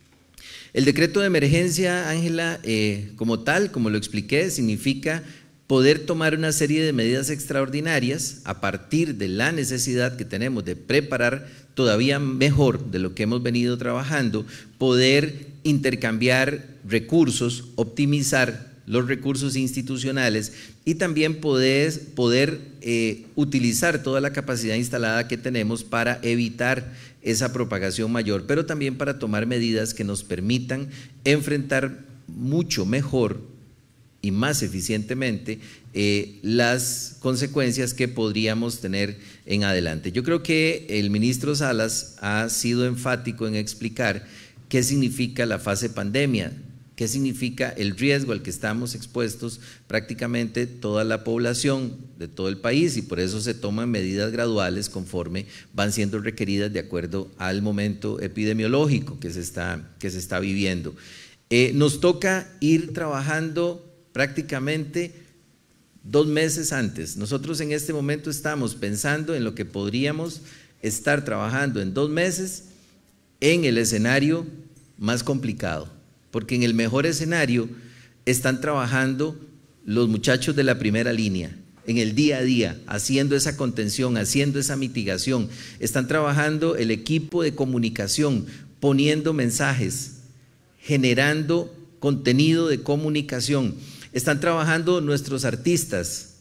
El decreto de emergencia, Ángela, eh, como tal, como lo expliqué, significa poder tomar una serie de medidas extraordinarias a partir de la necesidad que tenemos de preparar todavía mejor de lo que hemos venido trabajando, poder intercambiar recursos, optimizar los recursos institucionales y también poder, poder eh, utilizar toda la capacidad instalada que tenemos para evitar esa propagación mayor, pero también para tomar medidas que nos permitan enfrentar mucho mejor y más eficientemente eh, las consecuencias que podríamos tener en adelante. Yo creo que el ministro Salas ha sido enfático en explicar qué significa la fase pandemia, qué significa el riesgo al que estamos expuestos prácticamente toda la población de todo el país, y por eso se toman medidas graduales conforme van siendo requeridas de acuerdo al momento epidemiológico que se está, que se está viviendo. Eh, nos toca ir trabajando prácticamente dos meses antes. Nosotros en este momento estamos pensando en lo que podríamos estar trabajando en dos meses en el escenario más complicado, porque en el mejor escenario están trabajando los muchachos de la primera línea, en el día a día, haciendo esa contención, haciendo esa mitigación. Están trabajando el equipo de comunicación, poniendo mensajes, generando contenido de comunicación. Están trabajando nuestros artistas,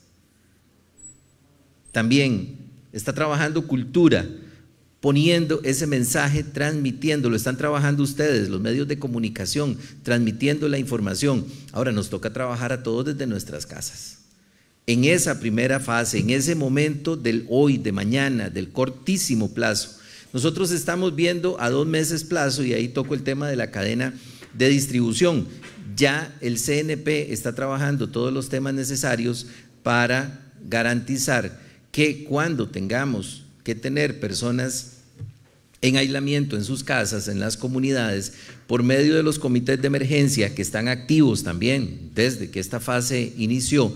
también está trabajando cultura, poniendo ese mensaje, transmitiéndolo. Están trabajando ustedes, los medios de comunicación, transmitiendo la información. Ahora nos toca trabajar a todos desde nuestras casas. En esa primera fase, en ese momento del hoy, de mañana, del cortísimo plazo, nosotros estamos viendo a dos meses plazo, y ahí toco el tema de la cadena de distribución. Ya el C N P está trabajando todos los temas necesarios para garantizar que cuando tengamos que tener personas en aislamiento en sus casas, en las comunidades, por medio de los comités de emergencia que están activos también desde que esta fase inició,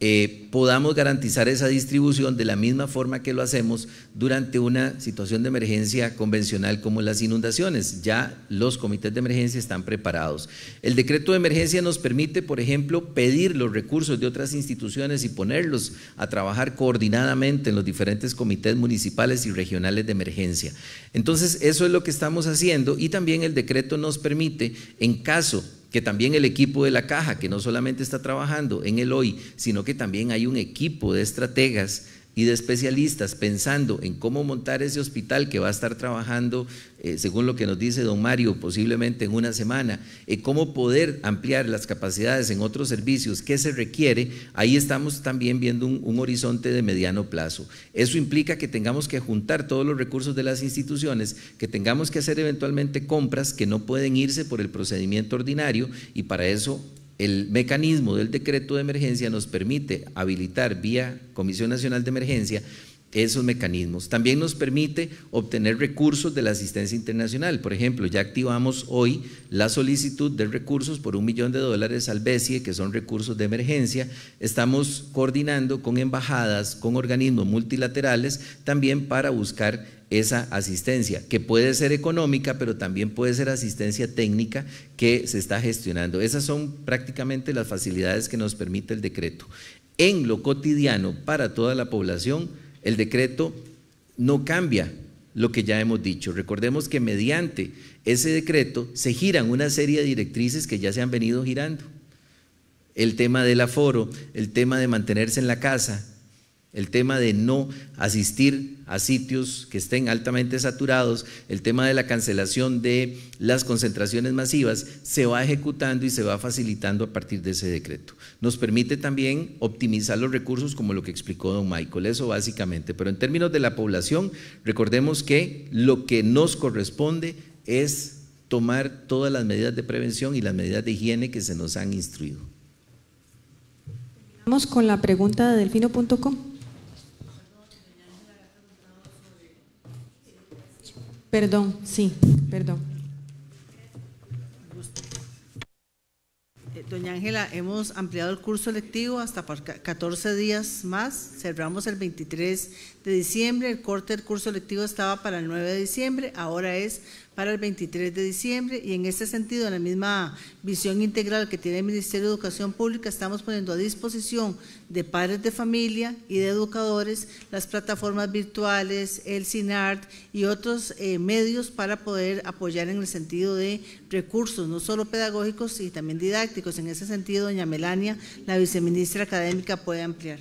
eh, podamos garantizar esa distribución de la misma forma que lo hacemos durante una situación de emergencia convencional como las inundaciones. Ya los comités de emergencia están preparados. El decreto de emergencia nos permite, por ejemplo, pedir los recursos de otras instituciones y ponerlos a trabajar coordinadamente en los diferentes comités municipales y regionales de emergencia. Entonces, eso es lo que estamos haciendo, y también el decreto nos permite, en caso que también el equipo de la Caja, que no solamente está trabajando en el hoy, sino que también hay un equipo de estrategas y de especialistas pensando en cómo montar ese hospital que va a estar trabajando, eh, según lo que nos dice don Mario, posiblemente en una semana, eh, cómo poder ampliar las capacidades en otros servicios que se requiere. Ahí estamos también viendo un, un horizonte de mediano plazo. Eso implica que tengamos que juntar todos los recursos de las instituciones, que tengamos que hacer eventualmente compras que no pueden irse por el procedimiento ordinario, y para eso el mecanismo del decreto de emergencia nos permite habilitar vía Comisión Nacional de Emergencia esos mecanismos. También nos permite obtener recursos de la asistencia internacional. Por ejemplo, ya activamos hoy la solicitud de recursos por un millón de dólares al BESIE, que son recursos de emergencia. Estamos coordinando con embajadas, con organismos multilaterales, también para buscar esa asistencia, que puede ser económica, pero también puede ser asistencia técnica que se está gestionando. Esas son prácticamente las facilidades que nos permite el decreto. En lo cotidiano, para toda la población, el decreto no cambia lo que ya hemos dicho. Recordemos que mediante ese decreto se giran una serie de directrices que ya se han venido girando. El tema del aforo, el tema de mantenerse en la casa, el tema de no asistir a sitios que estén altamente saturados, el tema de la cancelación de las concentraciones masivas, se va ejecutando y se va facilitando a partir de ese decreto. Nos permite también optimizar los recursos, como lo que explicó don Michael, eso básicamente. Pero en términos de la población, recordemos que lo que nos corresponde es tomar todas las medidas de prevención y las medidas de higiene que se nos han instruido. Vamos con la pregunta de delfino punto com. Perdón, sí, perdón. Doña Ángela, hemos ampliado el curso lectivo hasta por catorce días más. Cerramos el veintitrés de diciembre, el corte del curso lectivo estaba para el nueve de diciembre, ahora es para el veintitrés de diciembre, y en este sentido, en la misma visión integral que tiene el Ministerio de Educación Pública, estamos poniendo a disposición de padres de familia y de educadores las plataformas virtuales, el CINART y otros eh, medios para poder apoyar en el sentido de recursos, no solo pedagógicos, y también didácticos. En ese sentido, doña Melania, la viceministra académica, puede ampliar.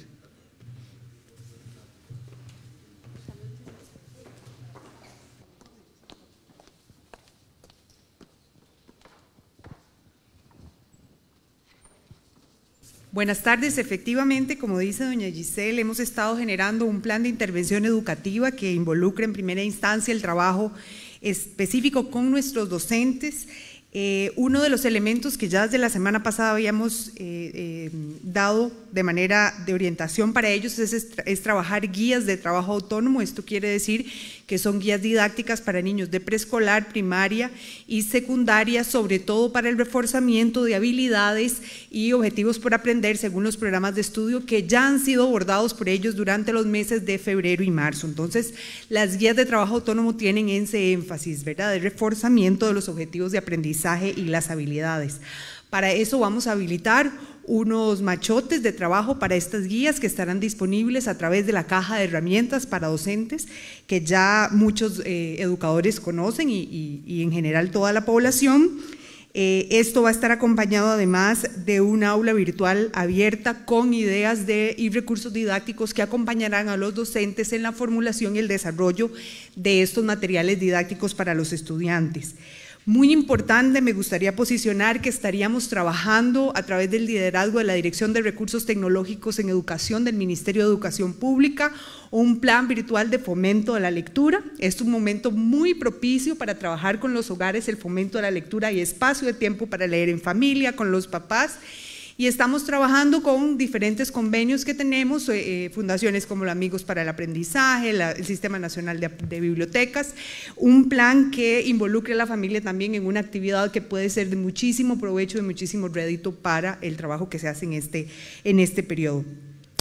Buenas tardes. Efectivamente, como dice doña Giselle, hemos estado generando un plan de intervención educativa que involucra en primera instancia el trabajo específico con nuestros docentes. Eh, uno de los elementos que ya desde la semana pasada habíamos eh, eh, dado de manera de orientación para ellos es, es, es trabajar guías de trabajo autónomo. Esto quiere decir que son guías didácticas para niños de preescolar, primaria y secundaria, sobre todo para el reforzamiento de habilidades y objetivos por aprender según los programas de estudio que ya han sido abordados por ellos durante los meses de febrero y marzo. Entonces, las guías de trabajo autónomo tienen ese énfasis, ¿verdad?, de reforzamiento de los objetivos de aprendizaje y las habilidades. Para eso vamos a habilitar unos machotes de trabajo para estas guías que estarán disponibles a través de la caja de herramientas para docentes que ya muchos eh, educadores conocen y, y, y en general toda la población. Eh, esto va a estar acompañado además de un aula virtual abierta con ideas de, y recursos didácticos que acompañarán a los docentes en la formulación y el desarrollo de estos materiales didácticos para los estudiantes. Muy importante, me gustaría posicionar que estaríamos trabajando a través del liderazgo de la Dirección de Recursos Tecnológicos en Educación del Ministerio de Educación Pública, un plan virtual de fomento de la lectura. Es un momento muy propicio para trabajar con los hogares el fomento de la lectura y espacio de tiempo para leer en familia, con los papás. Y estamos trabajando con diferentes convenios que tenemos, eh, fundaciones como los Amigos para el Aprendizaje, la, el Sistema Nacional de, de Bibliotecas, un plan que involucre a la familia también en una actividad que puede ser de muchísimo provecho, de muchísimo rédito para el trabajo que se hace en este, en este periodo.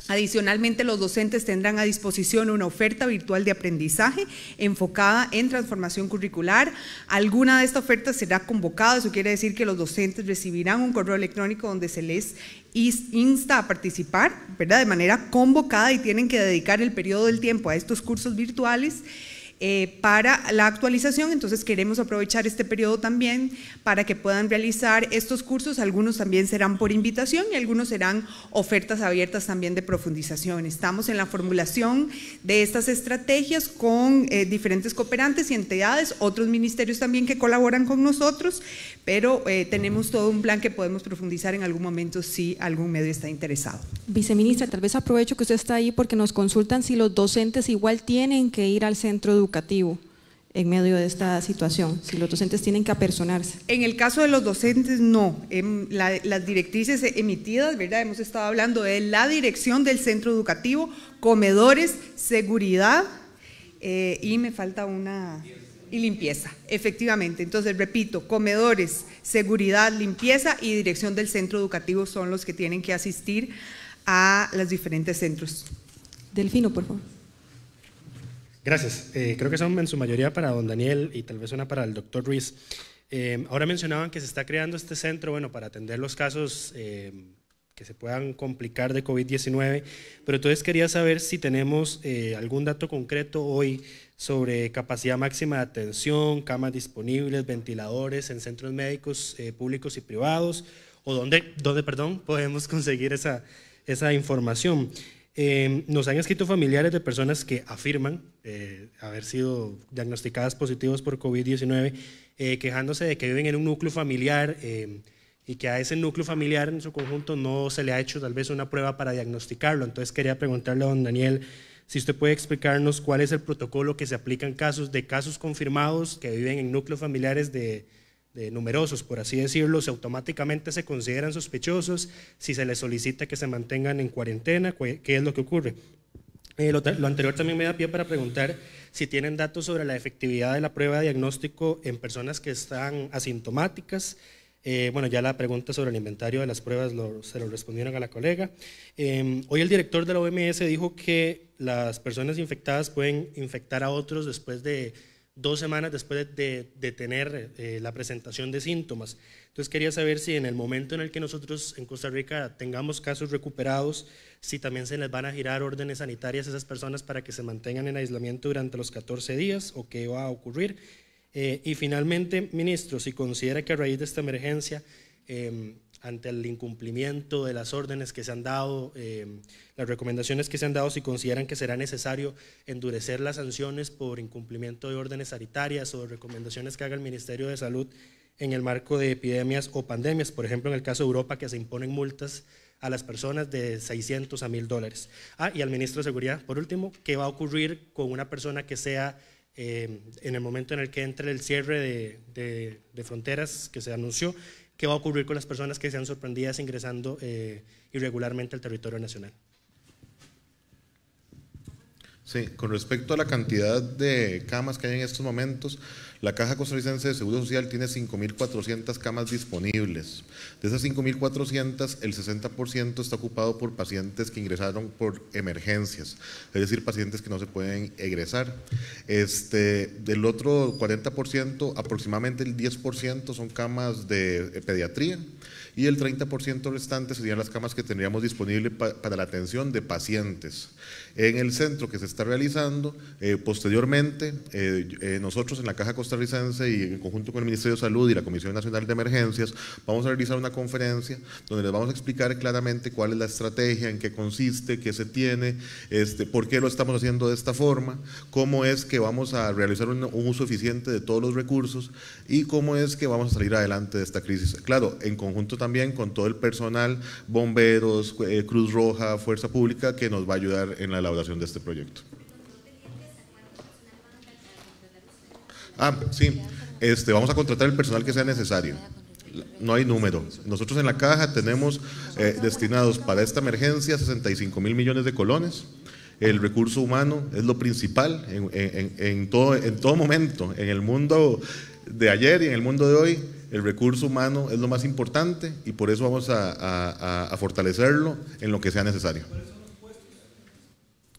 Adicionalmente, los docentes tendrán a disposición una oferta virtual de aprendizaje enfocada en transformación curricular. Alguna de esta oferta será convocada, eso quiere decir que los docentes recibirán un correo electrónico donde se les insta a participar, ¿verdad?, de manera convocada, y tienen que dedicar el periodo del tiempo a estos cursos virtuales Eh, para la actualización. Entonces queremos aprovechar este periodo también para que puedan realizar estos cursos. Algunos también serán por invitación y algunos serán ofertas abiertas también de profundización. Estamos en la formulación de estas estrategias con eh, diferentes cooperantes y entidades, otros ministerios también que colaboran con nosotros, pero eh, tenemos todo un plan que podemos profundizar en algún momento si algún medio está interesado. Viceministra, tal vez aprovecho que usted está ahí porque nos consultan si los docentes igual tienen que ir al centro educativo educativo en medio de esta situación, si los docentes tienen que apersonarse. En el caso de los docentes, no. En la, las directrices emitidas, ¿verdad?, hemos estado hablando de la dirección del centro educativo, comedores, seguridad eh, y me falta una… y limpieza, efectivamente. Entonces, repito, comedores, seguridad, limpieza y dirección del centro educativo son los que tienen que asistir a los diferentes centros. Delfino, por favor. Gracias. Eh, creo que son en su mayoría para don Daniel y tal vez una para el doctor Ruiz. Eh, ahora mencionaban que se está creando este centro, bueno, para atender los casos eh, que se puedan complicar de COVID diecinueve, pero entonces quería saber si tenemos eh, algún dato concreto hoy sobre capacidad máxima de atención, camas disponibles, ventiladores en centros médicos eh, públicos y privados, o dónde, dónde perdón, podemos conseguir esa, esa información. Eh, nos han escrito familiares de personas que afirman eh, haber sido diagnosticadas positivos por COVID diecinueve, eh, quejándose de que viven en un núcleo familiar eh, y que a ese núcleo familiar en su conjunto no se le ha hecho tal vez una prueba para diagnosticarlo. Entonces quería preguntarle a don Daniel si usted puede explicarnos cuál es el protocolo que se aplica en casos de casos confirmados que viven en núcleos familiares de de numerosos, por así decirlo, si automáticamente se consideran sospechosos, si se les solicita que se mantengan en cuarentena, ¿qué es lo que ocurre? Eh, lo, lo anterior también me da pie para preguntar si tienen datos sobre la efectividad de la prueba de diagnóstico en personas que están asintomáticas. Eh, bueno, ya la pregunta sobre el inventario de las pruebas lo, se lo respondieron a la colega. Eh, hoy el director de la O M S dijo que las personas infectadas pueden infectar a otros después de dos semanas después de, de, de tener eh, la presentación de síntomas. Entonces quería saber si en el momento en el que nosotros en Costa Rica tengamos casos recuperados, si también se les van a girar órdenes sanitarias a esas personas para que se mantengan en aislamiento durante los catorce días o qué va a ocurrir. Eh, y finalmente, ministro, si considera que a raíz de esta emergencia, eh, ante el incumplimiento de las órdenes que se han dado, eh, las recomendaciones que se han dado, si consideran que será necesario endurecer las sanciones por incumplimiento de órdenes sanitarias o de recomendaciones que haga el Ministerio de Salud en el marco de epidemias o pandemias, por ejemplo en el caso de Europa, que se imponen multas a las personas de seiscientos a mil dólares. Ah, y al ministro de Seguridad, por último, ¿qué va a ocurrir con una persona que sea eh, en el momento en el que entre el cierre de, de, de fronteras que se anunció? ¿Qué va a ocurrir con las personas que sean sorprendidas ingresando eh, irregularmente al territorio nacional? Sí, con respecto a la cantidad de camas que hay en estos momentos, la Caja Costarricense de Seguro Social tiene cinco mil cuatrocientas camas disponibles. De esas cinco mil cuatrocientas, el sesenta por ciento está ocupado por pacientes que ingresaron por emergencias, es decir, pacientes que no se pueden egresar. Este, del otro cuarenta por ciento, aproximadamente el diez por ciento son camas de pediatría, y el treinta por ciento restante serían las camas que tendríamos disponibles pa para la atención de pacientes. En el centro que se está realizando, eh, posteriormente, eh, eh, nosotros en la Caja Costarricense y en conjunto con el Ministerio de Salud y la Comisión Nacional de Emergencias, vamos a realizar una conferencia donde les vamos a explicar claramente cuál es la estrategia, en qué consiste, qué se tiene, este, por qué lo estamos haciendo de esta forma, cómo es que vamos a realizar un, un uso eficiente de todos los recursos y cómo es que vamos a salir adelante de esta crisis. Claro, en conjunto también con todo el personal, bomberos, eh, Cruz Roja, Fuerza Pública, que nos va a ayudar en la elaboración de este proyecto. Ah, sí, este, vamos a contratar el personal que sea necesario. No hay número. Nosotros en la Caja tenemos eh, destinados para esta emergencia sesenta y cinco mil millones de colones. El recurso humano es lo principal en, en, en, todo, en todo momento, en el mundo de ayer y en el mundo de hoy. El recurso humano es lo más importante y por eso vamos a, a, a fortalecerlo en lo que sea necesario.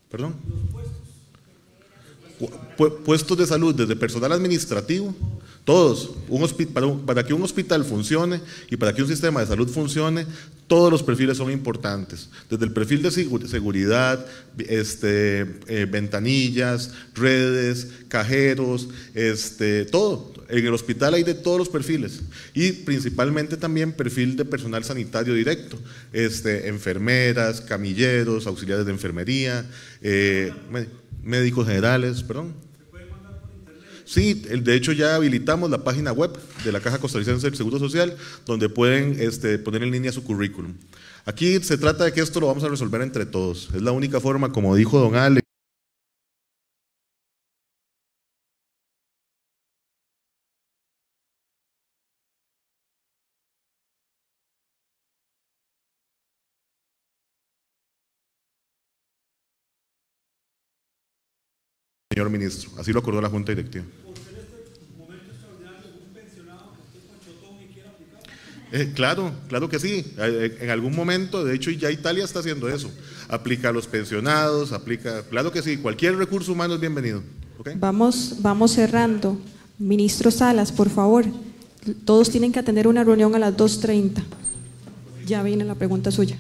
¿Perdón? Puestos de salud, desde personal administrativo, todos, un para, un, para que un hospital funcione y para que un sistema de salud funcione, todos los perfiles son importantes, desde el perfil de seguridad, este, eh, ventanillas, redes, cajeros, este, todo. En el hospital hay de todos los perfiles y principalmente también perfil de personal sanitario directo, este, enfermeras, camilleros, auxiliares de enfermería, eh, médicos generales, perdón. Sí, de hecho ya habilitamos la página web de la Caja Costarricense del Seguro Social, donde pueden este, poner en línea su currículum. Aquí se trata de que esto lo vamos a resolver entre todos. Es la única forma, como dijo don Ale. Señor ministro, así lo acordó la Junta Directiva. Eh, claro, claro que sí. Eh, en algún momento, de hecho, ya Italia está haciendo eso. Aplica a los pensionados, aplica, claro que sí. Cualquier recurso humano es bienvenido. ¿Okay? Vamos, vamos cerrando. Ministro Salas, por favor. Todos tienen que atender una reunión a las dos treinta. Ya viene la pregunta suya.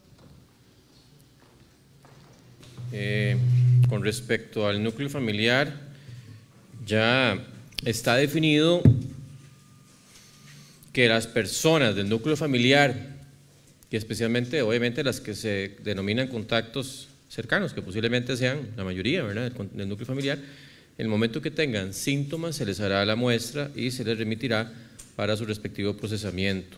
Eh, con respecto al núcleo familiar, ya está definido que las personas del núcleo familiar, y especialmente obviamente las que se denominan contactos cercanos, que posiblemente sean la mayoría, ¿verdad?, del, del núcleo familiar, en el momento que tengan síntomas se les hará la muestra y se les remitirá para su respectivo procesamiento.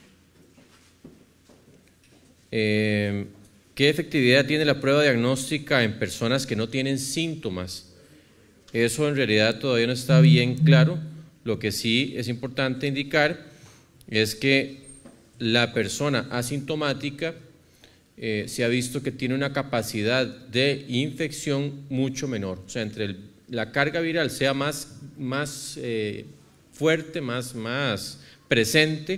Eh, ¿Qué efectividad tiene la prueba diagnóstica en personas que no tienen síntomas? Eso en realidad todavía no está bien claro. Lo que sí es importante indicar es que la persona asintomática eh, se ha visto que tiene una capacidad de infección mucho menor. O sea, entre el, la carga viral sea más, más eh, fuerte, más, más presente,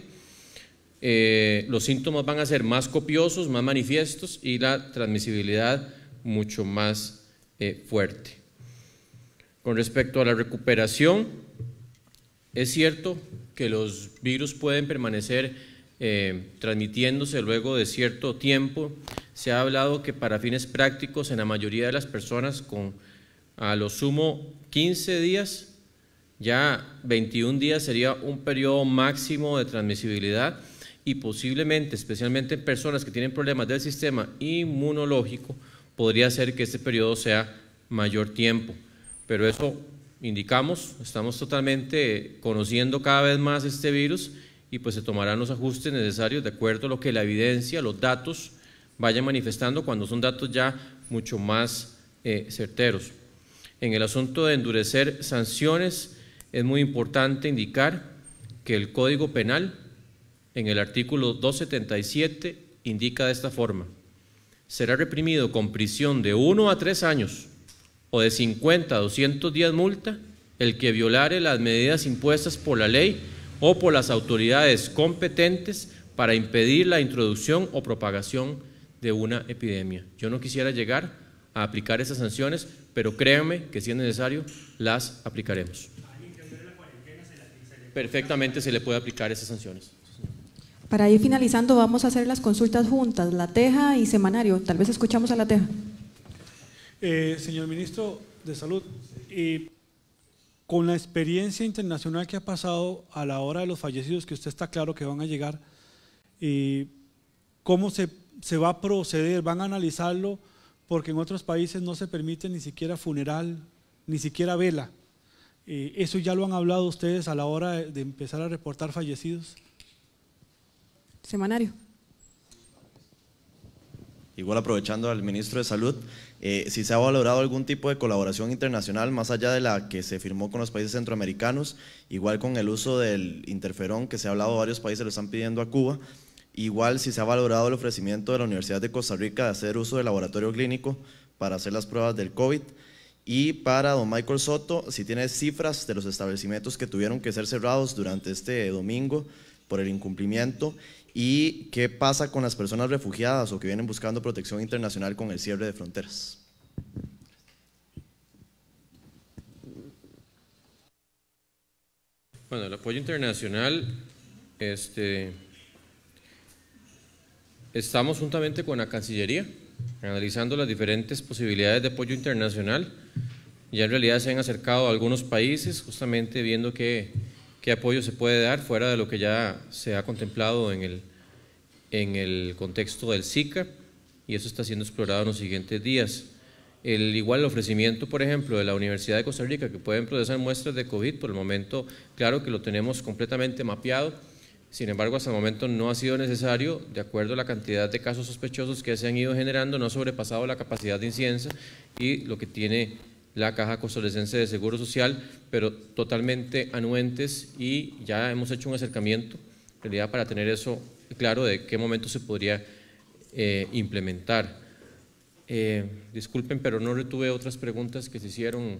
Eh, los síntomas van a ser más copiosos, más manifiestos y la transmisibilidad mucho más eh, fuerte. Con respecto a la recuperación, es cierto que los virus pueden permanecer eh, transmitiéndose luego de cierto tiempo. Se ha hablado que para fines prácticos en la mayoría de las personas con a lo sumo quince días, ya veintiún días sería un periodo máximo de transmisibilidad. Y posiblemente, especialmente en personas que tienen problemas del sistema inmunológico, podría ser que este periodo sea mayor tiempo. Pero eso indicamos, estamos totalmente conociendo cada vez más este virus y pues se tomarán los ajustes necesarios de acuerdo a lo que la evidencia, los datos vayan manifestando cuando son datos ya mucho más eh, certeros. En el asunto de endurecer sanciones, es muy importante indicar que el Código Penal en el artículo doscientos setenta y siete indica de esta forma: será reprimido con prisión de uno a tres años o de cincuenta a doscientos días multa el que violare las medidas impuestas por la ley o por las autoridades competentes para impedir la introducción o propagación de una epidemia. Yo no quisiera llegar a aplicar esas sanciones, pero créanme que si es necesario las aplicaremos. Perfectamente se le puede aplicar esas sanciones. Para ir finalizando, vamos a hacer las consultas juntas, La Teja y Semanario. Tal vez escuchamos a La Teja. Eh, señor Ministro de Salud, eh, con la experiencia internacional que ha pasado a la hora de los fallecidos, que usted está claro que van a llegar, eh, ¿cómo se, se va a proceder? ¿Van a analizarlo? Porque en otros países no se permite ni siquiera funeral, ni siquiera vela. Eh, ¿Eso ya lo han hablado ustedes a la hora de, de empezar a reportar fallecidos? Semanario. Igual aprovechando al ministro de Salud, eh, si se ha valorado algún tipo de colaboración internacional más allá de la que se firmó con los países centroamericanos, igual con el uso del interferón que se ha hablado, varios países lo están pidiendo a Cuba, igual si se ha valorado el ofrecimiento de la Universidad de Costa Rica de hacer uso del laboratorio clínico para hacer las pruebas del COVID. Y para don Michael Soto, si tiene cifras de los establecimientos que tuvieron que ser cerrados durante este domingo por el incumplimiento. ¿Y qué pasa con las personas refugiadas o que vienen buscando protección internacional con el cierre de fronteras? Bueno, el apoyo internacional, este, estamos juntamente con la Cancillería analizando las diferentes posibilidades de apoyo internacional. Ya en realidad se han acercado a algunos países justamente viendo qué, qué apoyo se puede dar fuera de lo que ya se ha contemplado en el, en el contexto del SICA, y eso está siendo explorado en los siguientes días. El, igual el ofrecimiento, por ejemplo, de la Universidad de Costa Rica, que pueden procesar muestras de COVID, por el momento, claro que lo tenemos completamente mapeado. Sin embargo, hasta el momento no ha sido necesario, de acuerdo a la cantidad de casos sospechosos que se han ido generando, no ha sobrepasado la capacidad de incidencia y lo que tiene la Caja Costarricense de Seguro Social, pero totalmente anuentes, y ya hemos hecho un acercamiento, en realidad, para tener eso claro de qué momento se podría eh, implementar. Eh, disculpen, pero no retuve otras preguntas que se hicieron.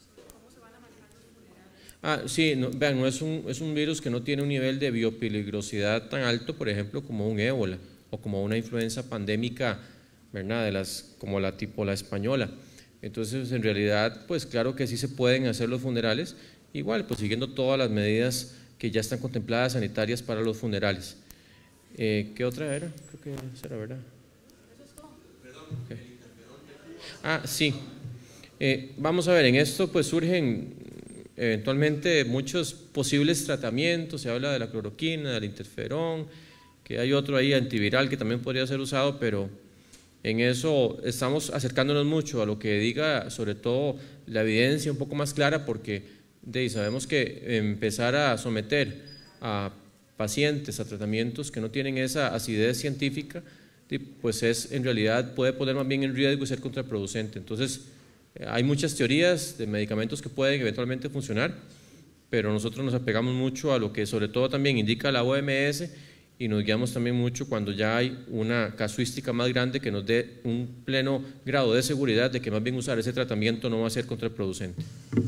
Ah, sí, no, vean, no es un, es un virus que no tiene un nivel de biopeligrosidad tan alto, por ejemplo, como un ébola o como una influenza pandémica, ¿verdad?, de las, como la tipo la española. Entonces, en realidad, pues claro que sí se pueden hacer los funerales, igual, pues siguiendo todas las medidas que ya están contempladas sanitarias para los funerales. Eh, ¿Qué otra era? Creo que esa era, ¿verdad? Okay. Ah, sí. Eh, vamos a ver, en esto pues surgen eventualmente muchos posibles tratamientos. Se habla de la cloroquina, del interferón, que hay otro ahí antiviral que también podría ser usado, pero en eso estamos acercándonos mucho a lo que diga sobre todo la evidencia un poco más clara, porque de ahí sabemos que empezar a someter a pacientes a tratamientos que no tienen esa acidez científica, pues es en realidad puede poner más bien en riesgo y ser contraproducente. Entonces hay muchas teorías de medicamentos que pueden eventualmente funcionar, pero nosotros nos apegamos mucho a lo que sobre todo también indica la O M S, y nos guiamos también mucho cuando ya hay una casuística más grande que nos dé un pleno grado de seguridad de que más bien usar ese tratamiento no va a ser contraproducente.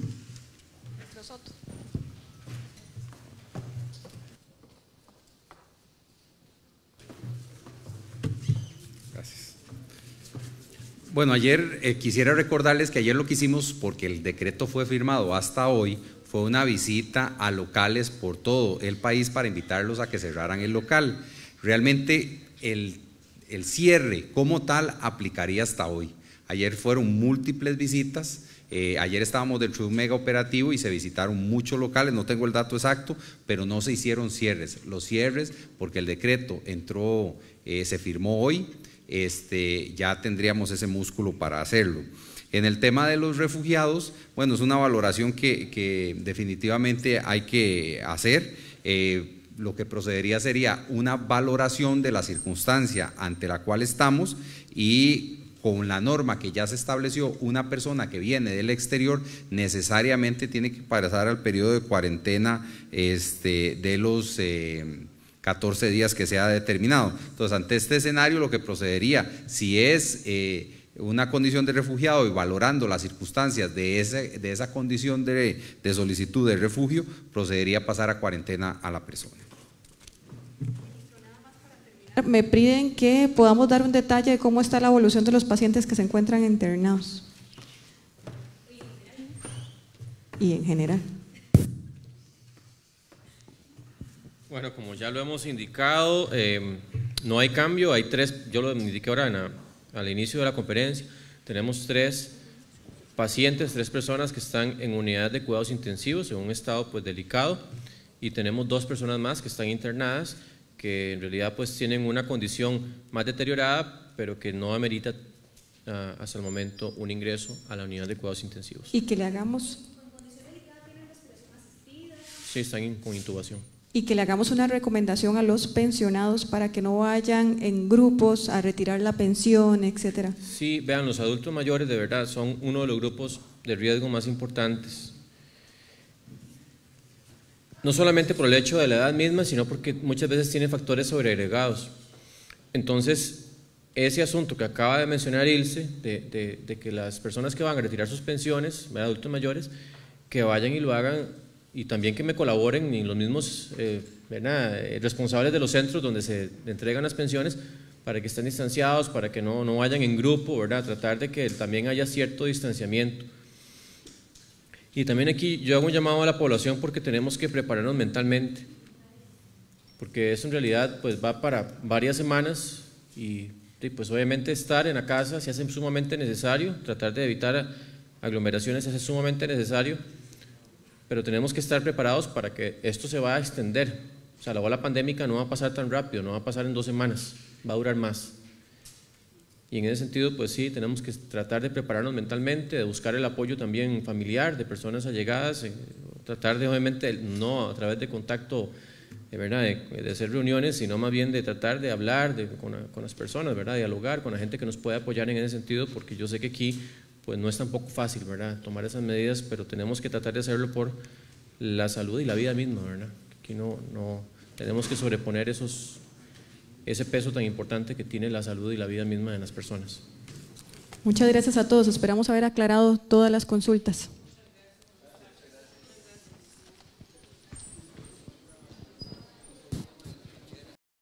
Bueno, ayer eh, quisiera recordarles que ayer lo que hicimos, porque el decreto fue firmado hasta hoy, fue una visita a locales por todo el país para invitarlos a que cerraran el local. Realmente el, el cierre como tal aplicaría hasta hoy. Ayer fueron múltiples visitas, eh, ayer estábamos dentro de un mega operativo y se visitaron muchos locales, no tengo el dato exacto, pero no se hicieron cierres. Los cierres, porque el decreto entró, eh, se firmó hoy, Este, ya tendríamos ese músculo para hacerlo. En el tema de los refugiados, bueno, es una valoración que, que definitivamente hay que hacer. Eh, lo que procedería sería una valoración de la circunstancia ante la cual estamos, y con la norma que ya se estableció, una persona que viene del exterior necesariamente tiene que pasar al periodo de cuarentena este, de los Eh, catorce días que se ha determinado. Entonces, ante este escenario, lo que procedería, si es eh, una condición de refugiado y valorando las circunstancias de, ese, de esa condición de, de solicitud de refugio, procedería a pasar a cuarentena a la persona. Me piden que podamos dar un detalle de cómo está la evolución de los pacientes que se encuentran internados. Y en general. Bueno, como ya lo hemos indicado, eh, no hay cambio, hay tres, yo lo indiqué ahora en la, al inicio de la conferencia, tenemos tres pacientes, tres personas que están en unidades de cuidados intensivos en un estado pues delicado, y tenemos dos personas más que están internadas, que en realidad pues tienen una condición más deteriorada, pero que no amerita uh, hasta el momento un ingreso a la unidad de cuidados intensivos. Y que le hagamos… Sí, están in, con intubación. Y que le hagamos una recomendación a los pensionados para que no vayan en grupos a retirar la pensión, etcétera. Sí, vean, los adultos mayores de verdad son uno de los grupos de riesgo más importantes. No solamente por el hecho de la edad misma, sino porque muchas veces tiene factores sobreagregados. Entonces, ese asunto que acaba de mencionar Ilse, de, de, de que las personas que van a retirar sus pensiones, adultos mayores, que vayan y lo hagan, y también que me colaboren y los mismos eh, responsables de los centros donde se entregan las pensiones, para que estén distanciados, para que no, no vayan en grupo, ¿verdad? Tratar de que también haya cierto distanciamiento. Y también aquí yo hago un llamado a la población porque tenemos que prepararnos mentalmente, porque eso en realidad pues va para varias semanas y, y pues obviamente estar en la casa se hace sumamente necesario, tratar de evitar aglomeraciones se hace sumamente necesario, pero tenemos que estar preparados para que esto se va a extender. O sea, la ola pandémica no va a pasar tan rápido, no va a pasar en dos semanas, va a durar más. Y en ese sentido, pues sí, tenemos que tratar de prepararnos mentalmente, de buscar el apoyo también familiar, de personas allegadas, eh, tratar de, obviamente, no a través de contacto, eh, ¿verdad?, de, de hacer reuniones, sino más bien de tratar de hablar de, con, con las personas, ¿verdad?, dialogar con la gente que nos puede apoyar en ese sentido, porque yo sé que aquí pues no es tampoco fácil, ¿verdad?, tomar esas medidas, pero tenemos que tratar de hacerlo por la salud y la vida misma, ¿verdad? Aquí no, no tenemos que sobreponer esos ese peso tan importante que tiene la salud y la vida misma de las personas. Muchas gracias a todos. Esperamos haber aclarado todas las consultas.